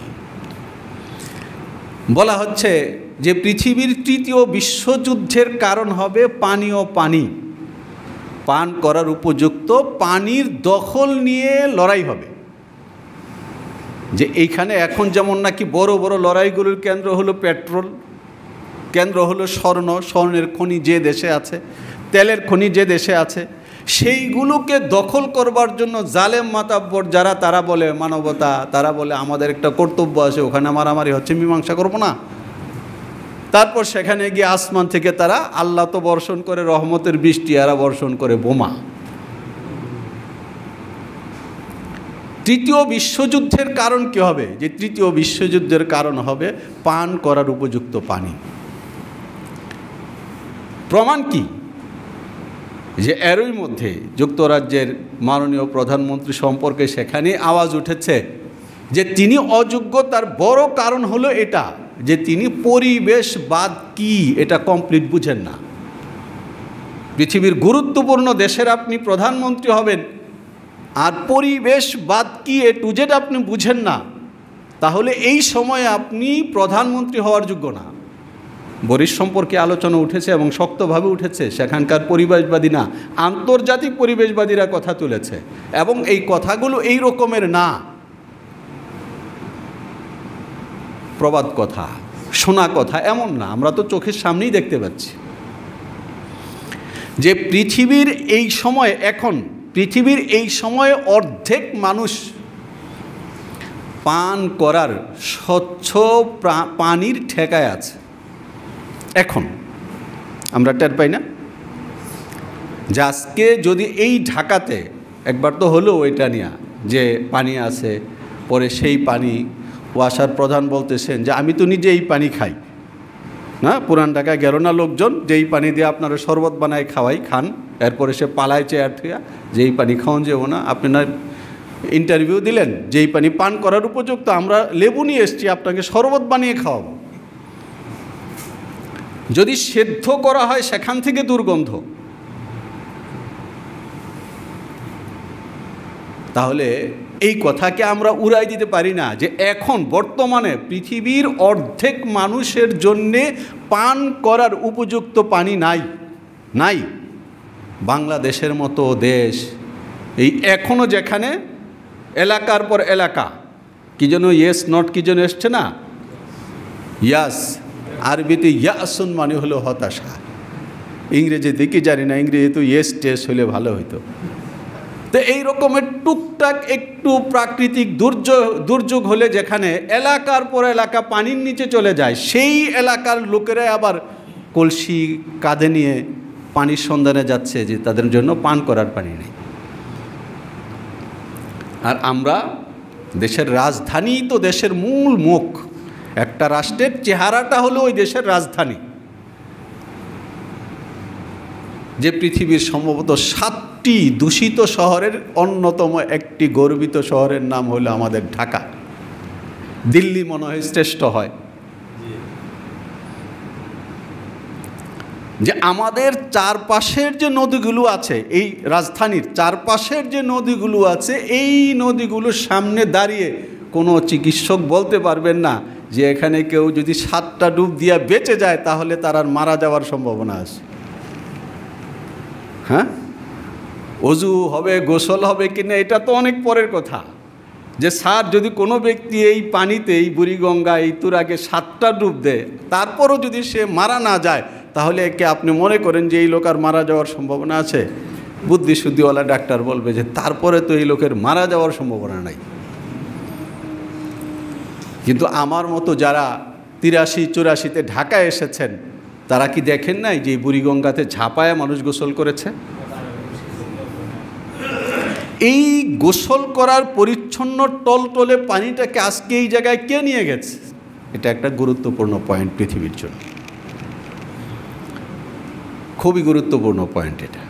বলা হচ্ছে যে পৃথিবীর তৃতীয় বিশ্বযুদ্ধের কারণ হবে পানীয় পানি, পান করার উপযুক্ত পানির দখল নিয়ে লড়াই হবে। যে এইখানে এখন যেমন নাকি বড় বড় লড়াইগুলোর কেন্দ্র হলো পেট্রোল, কেন্দ্র হলো স্বর্ণ, স্বর্ণের খনি যে দেশে আছে, তেলের খনি যে দেশে আছে, সেইগুলোকে দখল করবার জন্য জালেম মাতাব্বর যারা, তারা বলে মানবতা, তারা বলে আমাদের একটা কর্তব্য আছে, ওখানে মারামারি হচ্ছে, মীমাংসা করব না। তারপর সেখানে গিয়ে আসমান থেকে তারা, আল্লাহ তো বর্ষণ করে রহমতের বৃষ্টি, এরা বর্ষণ করে বোমা। তৃতীয় বিশ্বযুদ্ধের কারণ কি হবে? যে তৃতীয় বিশ্বযুদ্ধের কারণ হবে পান করার উপযুক্ত পানি। প্রমাণ কি? যে এরই মধ্যে যুক্তরাজ্যের মাননীয় প্রধানমন্ত্রী সম্পর্কে সেখানে আওয়াজ উঠেছে যে তিনি অযোগ্য। তার বড় কারণ হলো এটা যে তিনি পরিবেশবাদ কি এটা কমপ্লিট বুঝেন না। পৃথিবীর গুরুত্বপূর্ণ দেশের আপনি প্রধানমন্ত্রী হবেন আর পরিবেশবাদ কি এ টু জেড আপনি বুঝেন না, তাহলে এই সময়ে আপনি প্রধানমন্ত্রী হওয়ার যোগ্য না। বরিস সম্পর্কে আলোচনা উঠেছে এবং শক্তভাবে উঠেছে। সেখানকার পরিবেশবাদী না, আন্তর্জাতিক পরিবেশবাদীরা কথা তুলেছে এবং এই কথাগুলো এই রকমের না, প্রবাদ কথা, শোনা কথা এমন না, আমরা তো চোখের সামনেই দেখতে পাচ্ছি যে পৃথিবীর এই সময়ে, এখন পৃথিবীর এই সময়ে অর্ধেক মানুষ পান করার স্বচ্ছ পানির ঠেকায় আছে। এখন আমরা টের পাই না যে আজকে যদি এই ঢাকাতে একবার তো হলো ওইটা নিয়ে যে পানি আছে, পরে সেই পানি ওয়াসার প্রধান বলতেছেন যে আমি তো নিজে এই পানি খাই না, পুরান ঢাকায় গেল না লোকজন যে এই পানি দিয়ে আপনারা শরবত বানায় খাওয়াই খান, এরপরে সে পালায় চেয়ার থুয়া যে এই পানি খাওয়ান যাবো না। আপনি না ইন্টারভিউ দিলেন যে এই পানি পান করার উপযুক্ত, আমরা লেবু নিয়ে এসছি আপনাকে শরবত বানিয়ে খাওয়াবো। যদি সেদ্ধ করা হয় সেখান থেকে দুর্গন্ধ, তাহলে এই কথাকে আমরা উড়াই দিতে পারি না যে এখন বর্তমানে পৃথিবীর অর্ধেক মানুষের জন্যে পান করার উপযুক্ত পানি নাই নাই বাংলাদেশের মতো দেশ এই এখনও যেখানে এলাকার পর এলাকা কি যেন ইয়েস নট কি যেন এসছে না, ইয়াস, আরবিতে ইয়াসুন মানে হলো হতাশা, ইংরেজিতে কি জানি না, ইংরেজি তো ইয়েস টেস হলে ভালো হইতো। তো এই রকমের টুকটাক একটু প্রাকৃতিক দুর্যোগ দুর্যোগ হলে যেখানে এলাকার পর এলাকা পানির নিচে চলে যায়, সেই এলাকার লোকেরা আবার কলসি কাঁধে নিয়ে পানির সন্ধানে যাচ্ছে যে তাদের জন্য পান করার পানি নেই। আর আমরা দেশের রাজধানী তো দেশের মূল মুখ, একটা রাষ্ট্রের চেহারাটা হলো ওই দেশের রাজধানী, যে পৃথিবীর সম্ভবত সাতটি দূষিত শহরের অন্যতম একটি গর্বিত শহরের নাম হলো আমাদের ঢাকা। দিল্লি মনে হয় শ্রেষ্ঠ হয়। যে আমাদের চারপাশের যে নদীগুলো আছে, এই রাজধানীর চারপাশের যে নদীগুলো আছে, এই নদীগুলোর সামনে দাঁড়িয়ে কোনো চিকিৎসক বলতে পারবেন না যে এখানে কেউ যদি সাতটা ডুব দিয়া বেঁচে যায় তাহলে তার আর মারা যাওয়ার সম্ভাবনা আছে। হ্যাঁ, অজু হবে, গোসল হবে কিনা এটা তো অনেক পরের কথা। যে স্যার যদি কোনো ব্যক্তি এই পানিতে, এই বুড়িগঙ্গা, এই তুরাগে সাতটা ডুব দেয় তারপরও যদি সে মারা না যায়, তাহলে একে আপনি মনে করেন যে এই লোক আর মারা যাওয়ার সম্ভাবনা আছে? বুদ্ধিশুদ্ধিওয়ালা ডাক্তার বলবে যে তারপরে তো এই লোকের মারা যাওয়ার সম্ভাবনা নাই। কিন্তু আমার মতো যারা তিরাশি চুরাশিতে ঢাকায় এসেছেন, তারা কি দেখেন নাই যে বুড়িগঙ্গাতে ঝাঁপায়া মানুষ গোসল করেছে? এই গোসল করার পরিচ্ছন্ন টলটলে পানিটাকে আজকে এই জায়গায় কে নিয়ে গেছে? এটা একটা গুরুত্বপূর্ণ পয়েন্ট পৃথিবীর জন্য, খুবই গুরুত্বপূর্ণ পয়েন্ট এটা।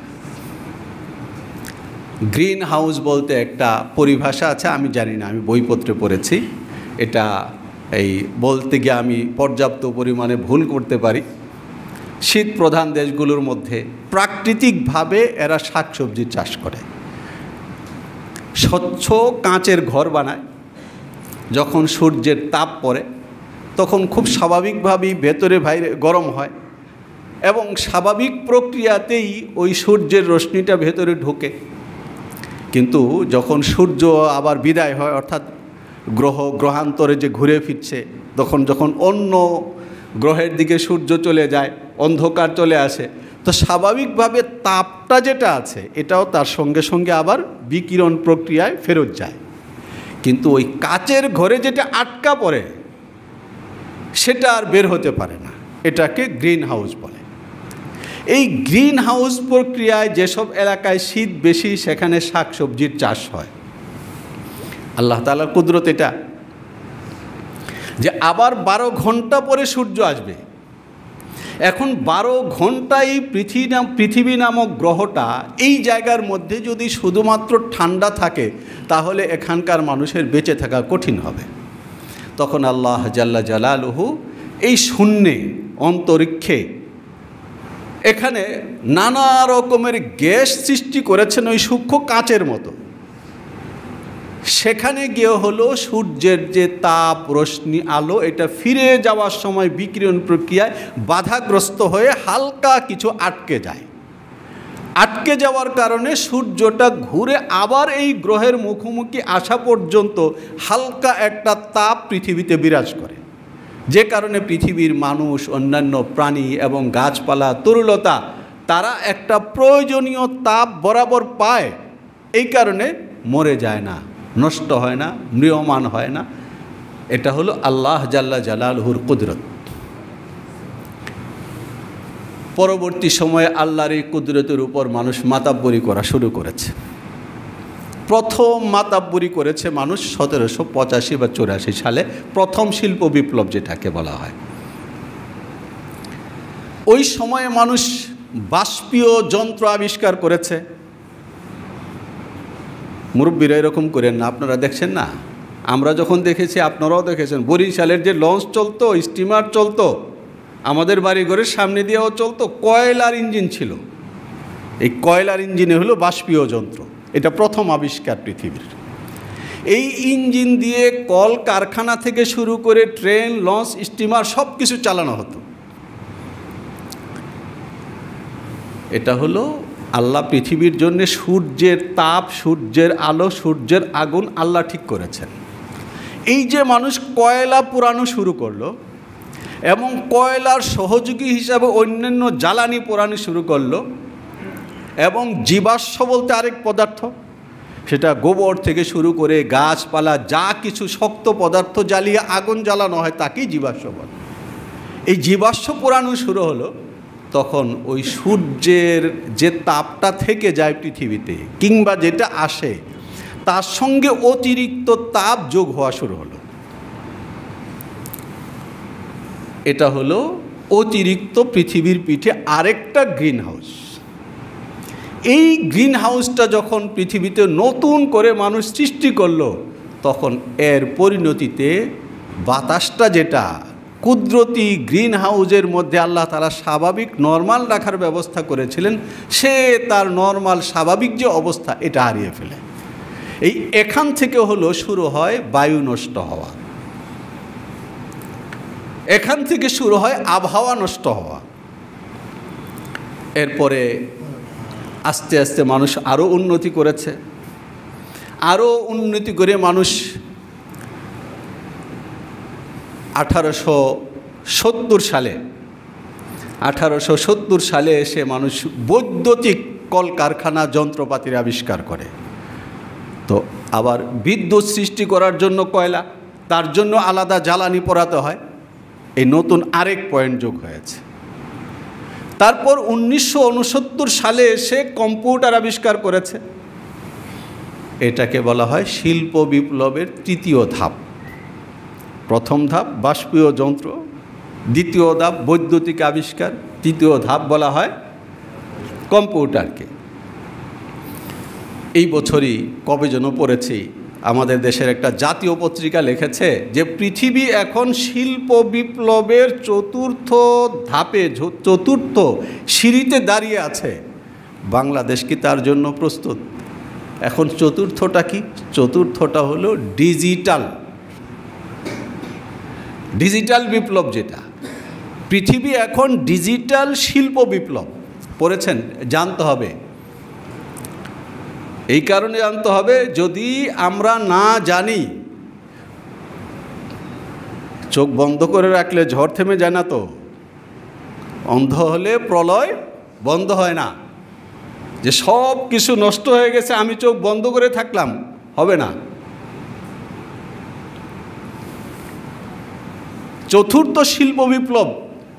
গ্রিন হাউস বলতে একটা পরিভাষা আছে, আমি জানি না, আমি বইপত্রে পড়েছি। এটা এই বলতে গিয়ে আমি পর্যাপ্ত পরিমাণে ভুল করতে পারি। শীত প্রধান দেশগুলোর মধ্যে প্রাকৃতিকভাবে এরা শাকসবজির চাষ করে, স্বচ্ছ কাঁচের ঘর বানায়। যখন সূর্যের তাপ পড়ে তখন খুব স্বাভাবিকভাবেই ভেতরে বাইরে গরম হয় এবং স্বাভাবিক প্রক্রিয়াতেই ওই সূর্যের রশ্মিটা ভেতরে ঢোকে। কিন্তু যখন সূর্য আবার বিদায় হয়, অর্থাৎ গ্রহ গ্রহান্তরে যে ঘুরে ফিরছে, তখন যখন অন্য গ্রহের দিকে সূর্য চলে যায়, অন্ধকার চলে আসে, তো স্বাভাবিকভাবে তাপটা যেটা আছে এটাও তার সঙ্গে সঙ্গে আবার বিকিরণ প্রক্রিয়ায় ফেরত যায়। কিন্তু ওই কাচের ঘরে যেটা আটকা পড়ে সেটা আর বের হতে পারে না, এটাকে গ্রিন হাউস বলে। এই গ্রিন হাউস প্রক্রিয়ায় যেসব এলাকায় শীত বেশি সেখানে শাকসবজির চাষ হয়। আল্লাহ তাআলার কুদরত এটা যে আবার বারো ঘন্টা পরে সূর্য আসবে। এখন বারো ঘন্টায় পৃথিবী নাম পৃথিবী নামক গ্রহটা এই জায়গার মধ্যে যদি শুধুমাত্র ঠান্ডা থাকে তাহলে এখানকার মানুষের বেঁচে থাকা কঠিন হবে। তখন আল্লাহ জাল্লা জালালুহু এই শূন্যে অন্তরিক্ষে এখানে নানা রকমের গ্যাস সৃষ্টি করেছেন ওই সূক্ষ্ম কাঁচের মতো। সেখানে গিয়ে হলো সূর্যের যে তাপ, রশ্মি, আলো, এটা ফিরে যাওয়ার সময় বিকিরণ প্রক্রিয়ায় বাধাগ্রস্ত হয়ে হালকা কিছু আটকে যায়। আটকে যাওয়ার কারণে সূর্যটা ঘুরে আবার এই গ্রহের মুখোমুখি আসা পর্যন্ত হালকা একটা তাপ পৃথিবীতে বিরাজ করে, যে কারণে পৃথিবীর মানুষ, অন্যান্য প্রাণী এবং গাছপালা, তরুলতা তারা একটা প্রয়োজনীয় তাপ বরাবর পায়। এই কারণে মরে যায় না, নষ্ট হয় না, ম্রিয়মান হয় না। এটা হলো আল্লাহ জাল্লা জালালহুর কুদরত। পরবর্তী সময়ে আল্লাহর এই কুদরতের উপর মানুষ মাতাব্বরি করা শুরু করেছে। প্রথম মাতাব্বরি করেছে মানুষ সতেরোশো পঁচাশি বা চুরাশি সালে, প্রথম শিল্প বিপ্লব যেটাকে বলা হয়। ওই সময়ে মানুষ বাষ্পীয় যন্ত্র আবিষ্কার করেছে। মুরব্বীরা এরকম করেন না, আপনারা দেখছেন না, আমরা যখন দেখেছি আপনারাও দেখেছেন, বরিশালের যে লঞ্চ চলতো, স্টিমার চলতো, আমাদের বাড়িঘরের সামনে দিয়েও চলতো, কয়লার ইঞ্জিন ছিল। এই কয়লার ইঞ্জিনে হলো বাষ্পীয় যন্ত্র, এটা প্রথম আবিষ্কার পৃথিবীর। এই ইঞ্জিন দিয়ে কল কারখানা থেকে শুরু করে ট্রেন, লঞ্চ, স্টিমার সব কিছু চালানো হতো। এটা হলো আল্লাহ পৃথিবীর জন্য সূর্যের তাপ, সূর্যের আলো, সূর্যের আগুন আল্লাহ ঠিক করেছেন। এই যে মানুষ কয়লা পোড়ানো শুরু করলো এবং কয়লার সহযোগী হিসাবে অন্যান্য জ্বালানি পোড়ানো শুরু করলো, এবং জীবাশ্ম বলতে আরেক পদার্থ, সেটা গোবর থেকে শুরু করে গাছপালা যা কিছু শক্ত পদার্থ জ্বালিয়ে আগুন জ্বালানো হয় তাকেই জীবাশ্ম বলে। এই জীবাশ্ম পোড়ানো শুরু হলো, তখন ওই সূর্যের যে তাপটা থেকে যায় পৃথিবীতে কিংবা যেটা আসে তার সঙ্গে অতিরিক্ত তাপ যোগ হওয়া শুরু হলো। এটা হলো অতিরিক্ত পৃথিবীর পিঠে আরেকটা গ্রিন হাউস। এই গ্রিন হাউসটা যখন পৃথিবীতে নতুন করে মানুষ সৃষ্টি করলো, তখন এর পরিণতিতে বাতাসটা যেটা কুদরতি গ্রিন হাউসের মধ্যে আল্লাহ তাআলা স্বাভাবিক নর্মাল রাখার ব্যবস্থা করেছিলেন, সে তার নর্মাল স্বাভাবিক যে অবস্থা এটা হারিয়ে ফেলে। এই এখান থেকে হলো শুরু হয় বায়ু নষ্ট হওয়া, এখান থেকে শুরু হয় আবহাওয়া নষ্ট হওয়া। এরপরে আস্তে আস্তে মানুষ আরও উন্নতি করেছে, আরও উন্নতি করে মানুষ আঠারোশো সত্তর সালে আঠারোশো সত্তর সালে এসে মানুষ বৈদ্যুতিক কলকারখানা যন্ত্রপাতির আবিষ্কার করে। তো আবার বিদ্যুৎ সৃষ্টি করার জন্য কয়লা, তার জন্য আলাদা জ্বালানি পোড়াতে হয়। এই নতুন আরেক পয়েন্ট যোগ হয়েছে। তারপর উনিশশো উনসত্তর সালে এসে কম্পিউটার আবিষ্কার করেছে। এটাকে বলা হয় শিল্প বিপ্লবের তৃতীয় ধাপ। প্রথম ধাপ বাষ্পীয় যন্ত্র, দ্বিতীয় ধাপ বৈদ্যুতিক আবিষ্কার, তৃতীয় ধাপ বলা হয় কম্পিউটারকে। এই বছরই কবে যেন পড়েছি, আমাদের দেশের একটা জাতীয় পত্রিকা লিখেছে যে পৃথিবী এখন শিল্প বিপ্লবের চতুর্থ ধাপে, চতুর্থ সিঁড়িতে দাঁড়িয়ে আছে। বাংলাদেশ কি তার জন্য প্রস্তুত? এখন চতুর্থটা কি? চতুর্থটা হলো ডিজিটাল ডিজিটাল বিপ্লব, যেটা পৃথিবী এখন ডিজিটাল শিল্প বিপ্লব। পড়েছেন? জানতে হবে। এই কারণে জানতে হবে, যদি আমরা না জানি, চোখ বন্ধ করে রাখলে ঝড় থেমে যায় না, তো অন্ধ হলে প্রলয় বন্ধ হয় না। যে সব কিছু নষ্ট হয়ে গেছে আমি চোখ বন্ধ করে থাকলাম, হবে না। চতুর্থ শিল্প বিপ্লব,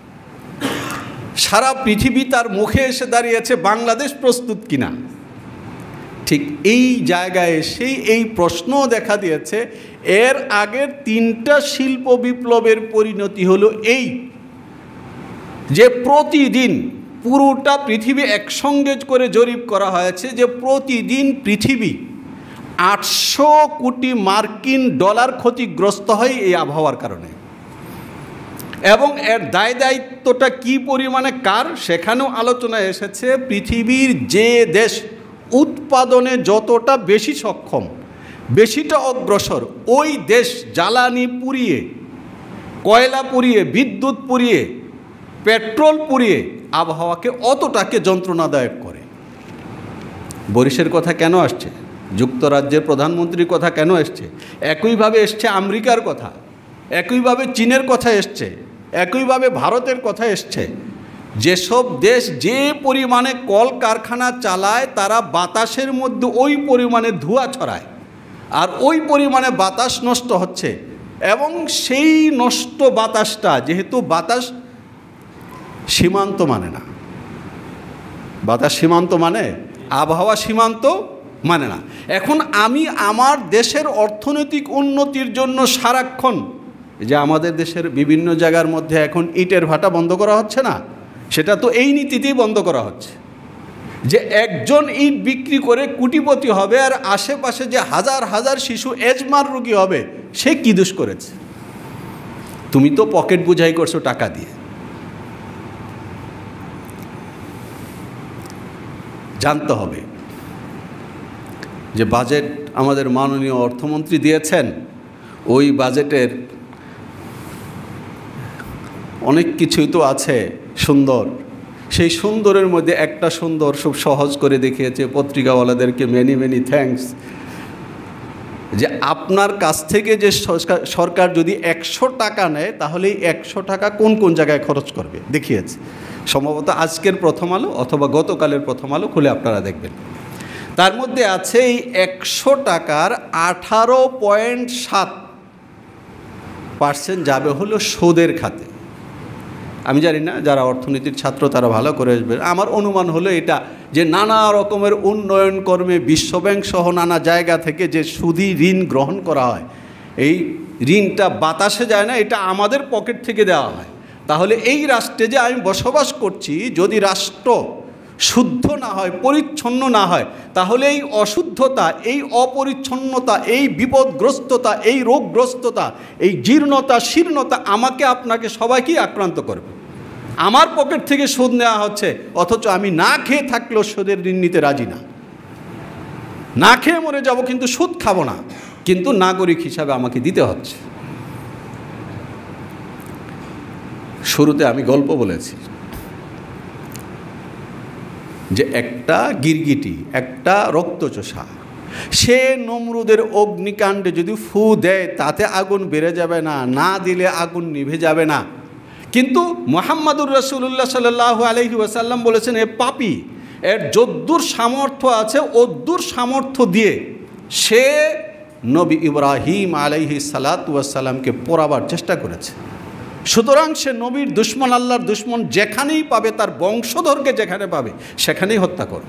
সারা পৃথিবী তার মুখে এসে দাঁড়িয়েছে, বাংলাদেশ প্রস্তুত কিনা। ঠিক এই জায়গায় এসেই এই প্রশ্ন দেখা দিয়েছে, এর আগের তিনটা শিল্প বিপ্লবের পরিণতি হলো এই যে প্রতিদিন পুরোটা পৃথিবী একসঙ্গে করে জরিপ করা হয়েছে যে প্রতিদিন পৃথিবী আটশো কোটি মার্কিন ডলার ক্ষতিগ্রস্ত হয় এই আবহাওয়ার কারণে। এবং এর দায় দায়িত্বটা কী পরিমাণে কার, সেখানেও আলোচনায় এসেছে। পৃথিবীর যে দেশ উৎপাদনে যতটা বেশি সক্ষম, বেশিটা অগ্রসর, ওই দেশ জ্বালানি পুড়িয়ে, কয়লা পুড়িয়ে, বিদ্যুৎ পুড়িয়ে, পেট্রোল পুড়িয়ে আবহাওয়াকে অতটাকে যন্ত্রণাদায়ক করে। বরিশের কথা কেন আসছে? যুক্তরাজ্যের প্রধানমন্ত্রীর কথা কেন এসছে? একইভাবে এসছে আমেরিকার কথা, একইভাবে চীনের কথা এসছে, একইভাবে ভারতের কথা এসছে। যেসব দেশ যে পরিমাণে কল কারখানা চালায়, তারা বাতাসের মধ্যে ওই পরিমাণে ধোঁয়া ছড়ায়, আর ওই পরিমাণে বাতাস নষ্ট হচ্ছে। এবং সেই নষ্ট বাতাসটা, যেহেতু বাতাস সীমান্ত মানে না, বাতাস সীমান্ত মানে আবহাওয়া সীমান্ত মানে না। এখন আমি আমার দেশের অর্থনৈতিক উন্নতির জন্য সারাক্ষণ, যে আমাদের দেশের বিভিন্ন জায়গার মধ্যে এখন ইটের ভাটা বন্ধ করা হচ্ছে না, সেটা তো এই নীতিতেই বন্ধ করা হচ্ছে যে একজন ইট বিক্রি করে কোটিপতি হবে আর আশেপাশে যে হাজার হাজার শিশু এজমার রোগী হবে, সে কি দোষ করেছে? তুমি তো পকেট বুঝাই করছো টাকা দিয়ে। জানতে হবে যে বাজেট আমাদের মাননীয় অর্থমন্ত্রী দিয়েছেন, ওই বাজেটের অনেক কিছুই তো আছে সুন্দর, সেই সুন্দরের মধ্যে একটা সুন্দর খুব সহজ করে দেখিয়েছে পত্রিকাওয়ালাদেরকে মেনি মেনি থ্যাঙ্কস, যে আপনার কাছ থেকে যে সরকার যদি একশো টাকা নেয় তাহলে এই একশো টাকা কোন কোন জায়গায় খরচ করবে দেখিয়েছে। সম্ভবত আজকের প্রথম আলো অথবা গতকালের প্রথম আলো খুলে আপনারা দেখবেন। তার মধ্যে আছে এই একশো টাকার আঠারো পয়েন্ট সাত পার্সেন্ট যাবে হলো সুদের খাতে। আমি জানি না, যারা অর্থনীতির ছাত্র তারা ভালো করে আসবে। আমার অনুমান হলো এটা যে নানা রকমের উন্নয়ন কর্মে বিশ্বব্যাংক সহ নানা জায়গা থেকে যে সুদি ঋণ গ্রহণ করা হয়, এই ঋণটা বাতাসে যায় না, এটা আমাদের পকেট থেকে দেওয়া হয়। তাহলে এই রাষ্ট্রে যে আমি বসবাস করছি, যদি রাষ্ট্র শুদ্ধ না হয়, পরিচ্ছন্ন না হয়, তাহলে এই অশুদ্ধতা, এই অপরিচ্ছন্নতা, এই বিপদগ্রস্ততা, এই রোগগ্রস্ততা, এই জীর্ণতা শীর্ণতা আমাকে আপনাকে সবাইকেই আক্রান্ত করবে। আমার পকেট থেকে সুদ নেওয়া হচ্ছে, অথচ আমি না খেয়ে থাকলেও সুদের ঋণ নিতে রাজি না। না খেয়ে মরে যাব কিন্তু সুদ খাবো না, কিন্তু নাগরিক হিসাবে আমাকে দিতে হচ্ছে। শুরুতে আমি গল্প বলেছি যে একটা গিরগিটি, একটা রক্তচোষা, সে নমরুদের অগ্নিকাণ্ডে যদি ফু দেয় তাতে আগুন বেড়ে যাবে না, না দিলে আগুন নিভে যাবে না। কিন্তু মুহাম্মাদুর রাসূলুল্লাহ সাল্লাল্লাহু আলাইহি ওয়াসাল্লাম বলেছেন, এ পাপী, এর যদ্দূর সামর্থ্য আছে অদ্দূর সামর্থ্য দিয়ে সে নবী ইব্রাহিম আলাইহিস সালাতু ওয়াস সালামকে পোড়াবার চেষ্টা করেছে। সুতরাং সে নবীর দুশ্মন, আল্লাহর দুশ্মন যেখানেই পাবে, তার বংশধরকে যেখানে পাবে সেখানেই হত্যা করো।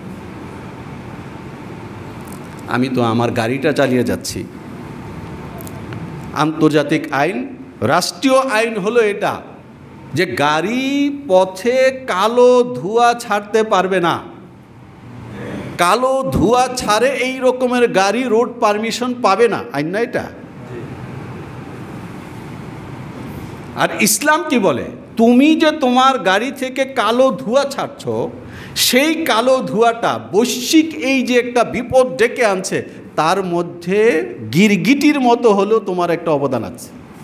আমি তো আমার গাড়িটা চালিয়ে যাচ্ছি, আন্তর্জাতিক আইন, রাষ্ট্রীয় আইন হলো এটা যে গাড়ি পথে কালো ধোঁয়া ছাড়তে পারবে না। কালো ধোঁয়া ছাড়ে এই রকমের গাড়ি রোড পারমিশন পাবে না, আইন না এটা। আর ইসলাম কি বলে? তুমি যে তোমার গাড়ি থেকে কালো ধোঁয়া ছাড়ছ, সেই কালো ধোঁয়াটা বৈশ্বিক এই যে একটা বিপদ ডেকে আনছে, তার মধ্যে গিরগিটির মতো হলেও তোমার একটা অবদান আছে।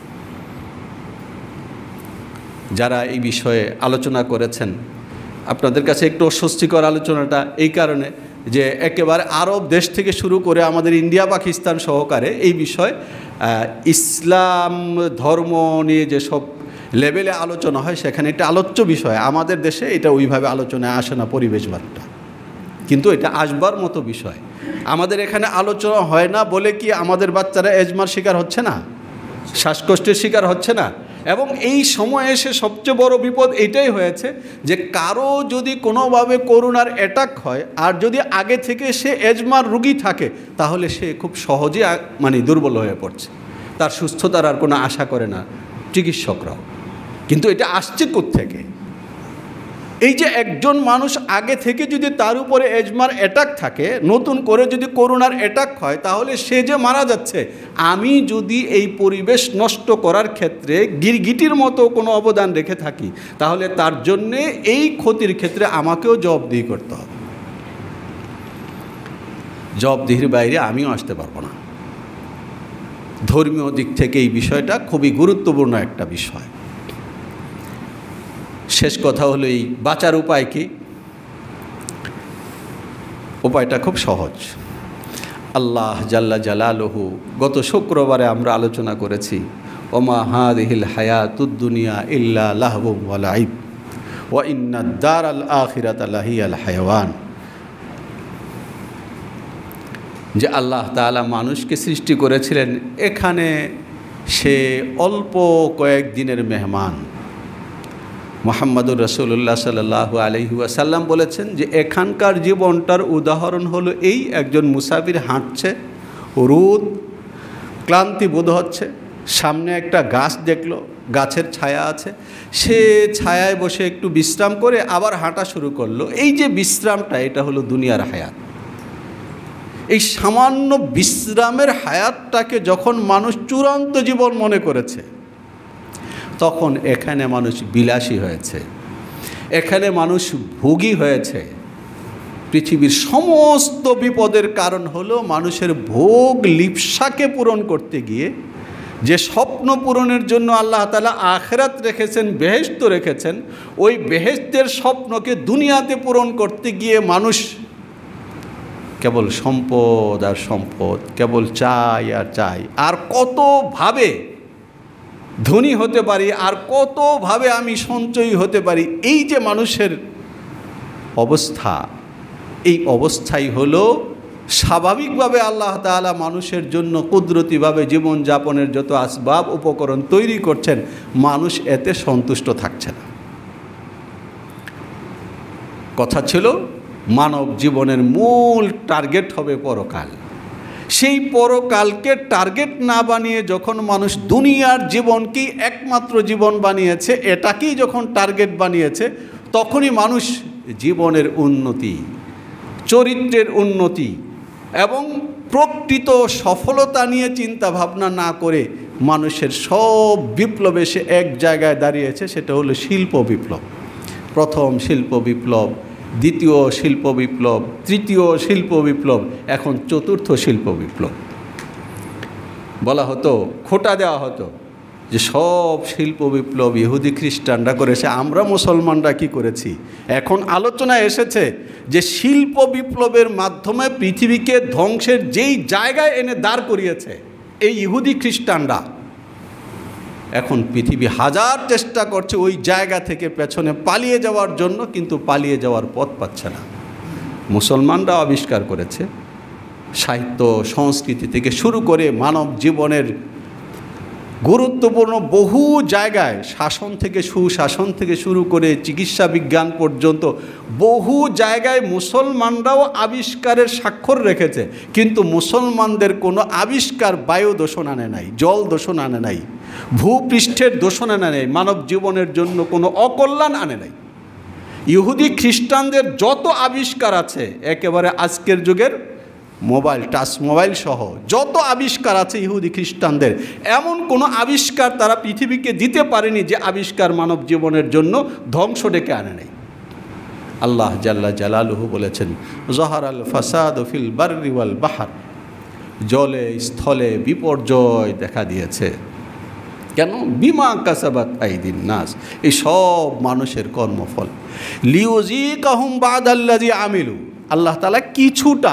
যারা এই বিষয়ে আলোচনা করেছেন, আপনাদের কাছে একটু অস্বস্তিকর আলোচনাটা এই কারণে যে একেবারে আরব দেশ থেকে শুরু করে আমাদের ইন্ডিয়া পাকিস্তান সহকারে এই বিষয় ইসলাম ধর্ম নিয়ে যেসব লেভেলে আলোচনা হয় সেখানে এটা আলোচ্য বিষয়। আমাদের দেশে এটা ওইভাবে আলোচনায় আসে না, পরিবেশবাদটা, কিন্তু এটা আসবার মতো বিষয়। আমাদের এখানে আলোচনা হয় না বলে কি আমাদের বাচ্চারা এজমার শিকার হচ্ছে না, শ্বাসকষ্টের শিকার হচ্ছে না? এবং এই সময়ে এসে সবচেয়ে বড় বিপদ এইটাই হয়েছে যে কারো যদি কোনোভাবে করোনার অ্যাটাক হয় আর যদি আগে থেকে সে এজমার রোগী থাকে, তাহলে সে খুব সহজে মানে দুর্বল হয়ে পড়ছে, তার সুস্থতার আর কোনো আশা করে না চিকিৎসকরাও। কিন্তু এটা আসছে কোত্থেকে? এই যে একজন মানুষ আগে থেকে যদি তার উপরে এজমার অ্যাটাক থাকে, নতুন করে যদি করোনার অ্যাটাক হয়, তাহলে সে যে মারা যাচ্ছে। আমি যদি এই পরিবেশ নষ্ট করার ক্ষেত্রে গিরগিটির মতো কোনো অবদান রেখে থাকি, তাহলে তার জন্যে এই ক্ষতির ক্ষেত্রে আমাকেও জবাবদিহি করতে হবে। জবাবদিহির বাইরে আমিও আসতে পারবো না। ধর্মীয় দিক থেকে এই বিষয়টা খুবই গুরুত্বপূর্ণ একটা বিষয়। শেষ কথা হলো, এই বাঁচার উপায় কি? উপায়টা খুব সহজ। আল্লাহ জাল্লা জালালুহু গত শুক্রবারে আমরা আলোচনা করেছি, ওমা হাদিহিল হায়াতুদ দুনিয়া ইল্লা লাহবুম ওয়া লাইব ওয়া ইন্নাদ দারাল আখিরাতা লাহিয়াল হায়াওয়ান। যে আল্লাহ তাআলা মানুষকে সৃষ্টি করেছিলেন, এখানে সে অল্প কয়েক দিনের মেহমান। মুহাম্মদুর রাসূলুল্লাহ সাল্লাল্লাহু আলাইহি ওয়াসাল্লাম বলেছেন যে এখানকার জীবনটার উদাহরণ হলো এই, একজন মুসাফির হাঁটছে, রোদ, ক্লান্তি বোধ হচ্ছে, সামনে একটা গাছ দেখলো, গাছের ছায়া আছে, সে ছায়ায় বসে একটু বিশ্রাম করে আবার হাঁটা শুরু করলো। এই যে বিশ্রামটা, এটা হলো দুনিয়ার হায়াত। এই সামান্য বিশ্রামের হায়াতটাকে যখন মানুষ চূড়ান্ত জীবন মনে করেছে, তখন এখানে মানুষ বিলাসী হয়েছে, এখানে মানুষ ভোগী হয়েছে। পৃথিবীর সমস্ত বিপদের কারণ হলো মানুষের ভোগ লিপ্সাকে পূরণ করতে গিয়ে, যে স্বপ্ন পূরণের জন্য আল্লাহ তাআলা আখিরাত রেখেছেন, বেহেশত রেখেছেন, ওই বেহেশতের স্বপ্নকে দুনিয়াতে পূরণ করতে গিয়ে মানুষ কেবল সম্পদ আর সম্পদ, কেবল চাই আর চাই, আর কতভাবে ধনী হতে পারি, আর কতভাবে আমি সঞ্চয়ী হতে পারি। এই যে মানুষের অবস্থা, এই অবস্থাই হলো স্বাভাবিকভাবে আল্লাহ তাআলা মানুষের জন্য কুদরতিভাবে জীবনযাপনের যত আসবাব উপকরণ তৈরি করছেন, মানুষ এতে সন্তুষ্ট থাকছে না। কথা ছিল মানব জীবনের মূল টার্গেট হবে পরকাল। সেই পরকালকে টার্গেট না বানিয়ে যখন মানুষ দুনিয়ার জীবনকেই একমাত্র জীবন বানিয়েছে, এটাকেই যখন টার্গেট বানিয়েছে, তখনই মানুষ জীবনের উন্নতি, চরিত্রের উন্নতি এবং প্রকৃত সফলতা নিয়ে চিন্তা ভাবনা না করে মানুষের সব বিপ্লবে সে এক জায়গায় দাঁড়িয়েছে, সেটা হলো শিল্প বিপ্লব। প্রথম শিল্প বিপ্লব, দ্বিতীয় শিল্প বিপ্লব, তৃতীয় শিল্প বিপ্লব, এখন চতুর্থ শিল্প বিপ্লব। বলা হতো, খোঁটা দেওয়া হতো যে সব শিল্প বিপ্লব ইহুদি খ্রিস্টানরা করেছে, আমরা মুসলমানরা কি করেছি। এখন আলোচনায় এসেছে যে শিল্প বিপ্লবের মাধ্যমে পৃথিবীকে ধ্বংসের যেই জায়গায় এনে দাঁড় করিয়েছে এই ইহুদি খ্রিস্টানরা, এখন পৃথিবী হাজার চেষ্টা করছে ওই জায়গা থেকে পেছনে পালিয়ে যাওয়ার জন্য, কিন্তু পালিয়ে যাওয়ার পথ পাচ্ছে না। মুসলমানরা আবিষ্কার করেছে সাহিত্য, সংস্কৃতি থেকে শুরু করে মানব জীবনের গুরুত্বপূর্ণ বহু জায়গায়, শাসন থেকে সুশাসন থেকে শুরু করে চিকিৎসা বিজ্ঞান পর্যন্ত বহু জায়গায় মুসলমানরাও আবিষ্কারের স্বাক্ষর রেখেছে, কিন্তু মুসলমানদের কোনো আবিষ্কার বায়ু দূষণ আনে নাই, জল দূষণ আনে নাই, ভূপৃষ্ঠের দূষণ আনে নাই, মানব জীবনের জন্য কোনো অকল্যাণ আনে নাই। ইহুদি খ্রিস্টানদের যত আবিষ্কার আছে, একেবারে আজকের যুগের মোবাইল, টাচ মোবাইল সহ যত আবিষ্কার আছে ইহুদি খ্রিস্টানদের, এমন কোনো আবিষ্কার তারা পৃথিবীকে দিতে পারেনি যে আবিষ্কার মানব জীবনের জন্য ধ্বংস ডেকে আনে নাই। আল্লাহ জাল্লা জালালুহু বলেছেন, জহারাল ফাসাদ ফিল বাররি ওয়াল বাহর, জলে স্থলে বিপর্যয় দেখা দিয়েছে। কেন? বিমা কাসাবাত আইদিন নাস, এই সব মানুষের কর্মফল। লিউযিকাহুম বাদাল্লাযী আমিলু, আল্লাহ তাআলা কিছুটা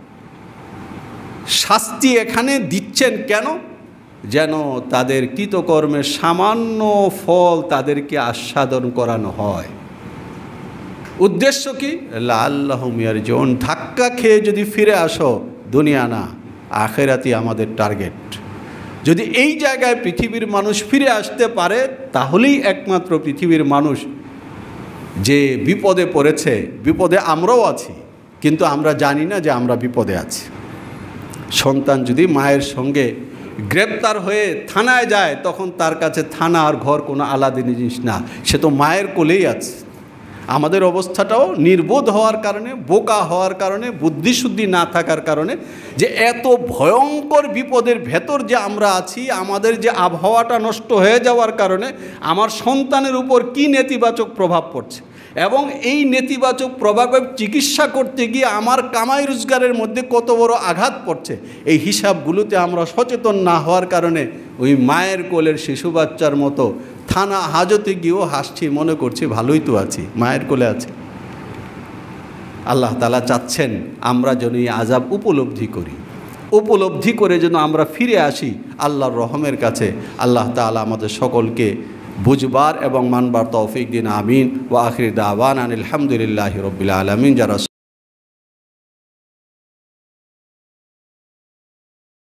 শাস্তি এখানে দিচ্ছেন। কেন? যেন তাদের কৃতকর্মের সামান্য ফল তাদেরকে আস্বাদন করানো হয়। উদ্দেশ্য কি? লাআল্লাহুম ইয়ারজিউন, ধাক্কা খেয়ে যদি ফিরে আসো, দুনিয়া না আখিরাতই আমাদের টার্গেট। যদি এই জায়গায় পৃথিবীর মানুষ ফিরে আসতে পারে, তাহলেই একমাত্র পৃথিবীর মানুষ যে বিপদে পড়েছে, বিপদে আমরাও আছি, কিন্তু আমরা জানি না যে আমরা বিপদে আছি। সন্তান যদি মায়ের সঙ্গে গ্রেপ্তার হয়ে থানায় যায়, তখন তার কাছে থানা আর ঘর কোনো আলাদা জিনিস না, সে তো মায়ের কোলেই আছে। আমাদের অবস্থাটাও নির্বোধ হওয়ার কারণে, বোকা হওয়ার কারণে, বুদ্ধিশুদ্ধি না থাকার কারণে, যে এত ভয়ঙ্কর বিপদের ভেতর যে আমরা আছি, আমাদের যে আবহাওয়াটা নষ্ট হয়ে যাওয়ার কারণে আমার সন্তানের উপর কী নেতিবাচক প্রভাব পড়ছে, এবং এই নেতিবাচক প্রভাবের চিকিৎসা করতে গিয়ে আমার কামাই রোজগারের মধ্যে কত বড় আঘাত পড়ছে, এই হিসাবগুলোতে আমরা সচেতন না হওয়ার কারণে ওই মায়ের কোলের শিশু বাচ্চার মতো থানা হাজতে গিয়েও হাসছি, মনে করছি ভালোই তো আছি, মায়ের কোলে আছে। আল্লাহ তাআলা চাচ্ছেন আমরা যেন এই আযাব উপলব্ধি করি, উপলব্ধি করে যেন আমরা ফিরে আসি আল্লাহর রহমের কাছে। আল্লাহ তাআলা আমাদের সকলকে বুঝবার এবং মানবার তৌফিক দিন। আমিন। ওয়া আখির দাওয়ানা আনিল হামদুলিল্লাহি রাব্বিল আলামিন। যারা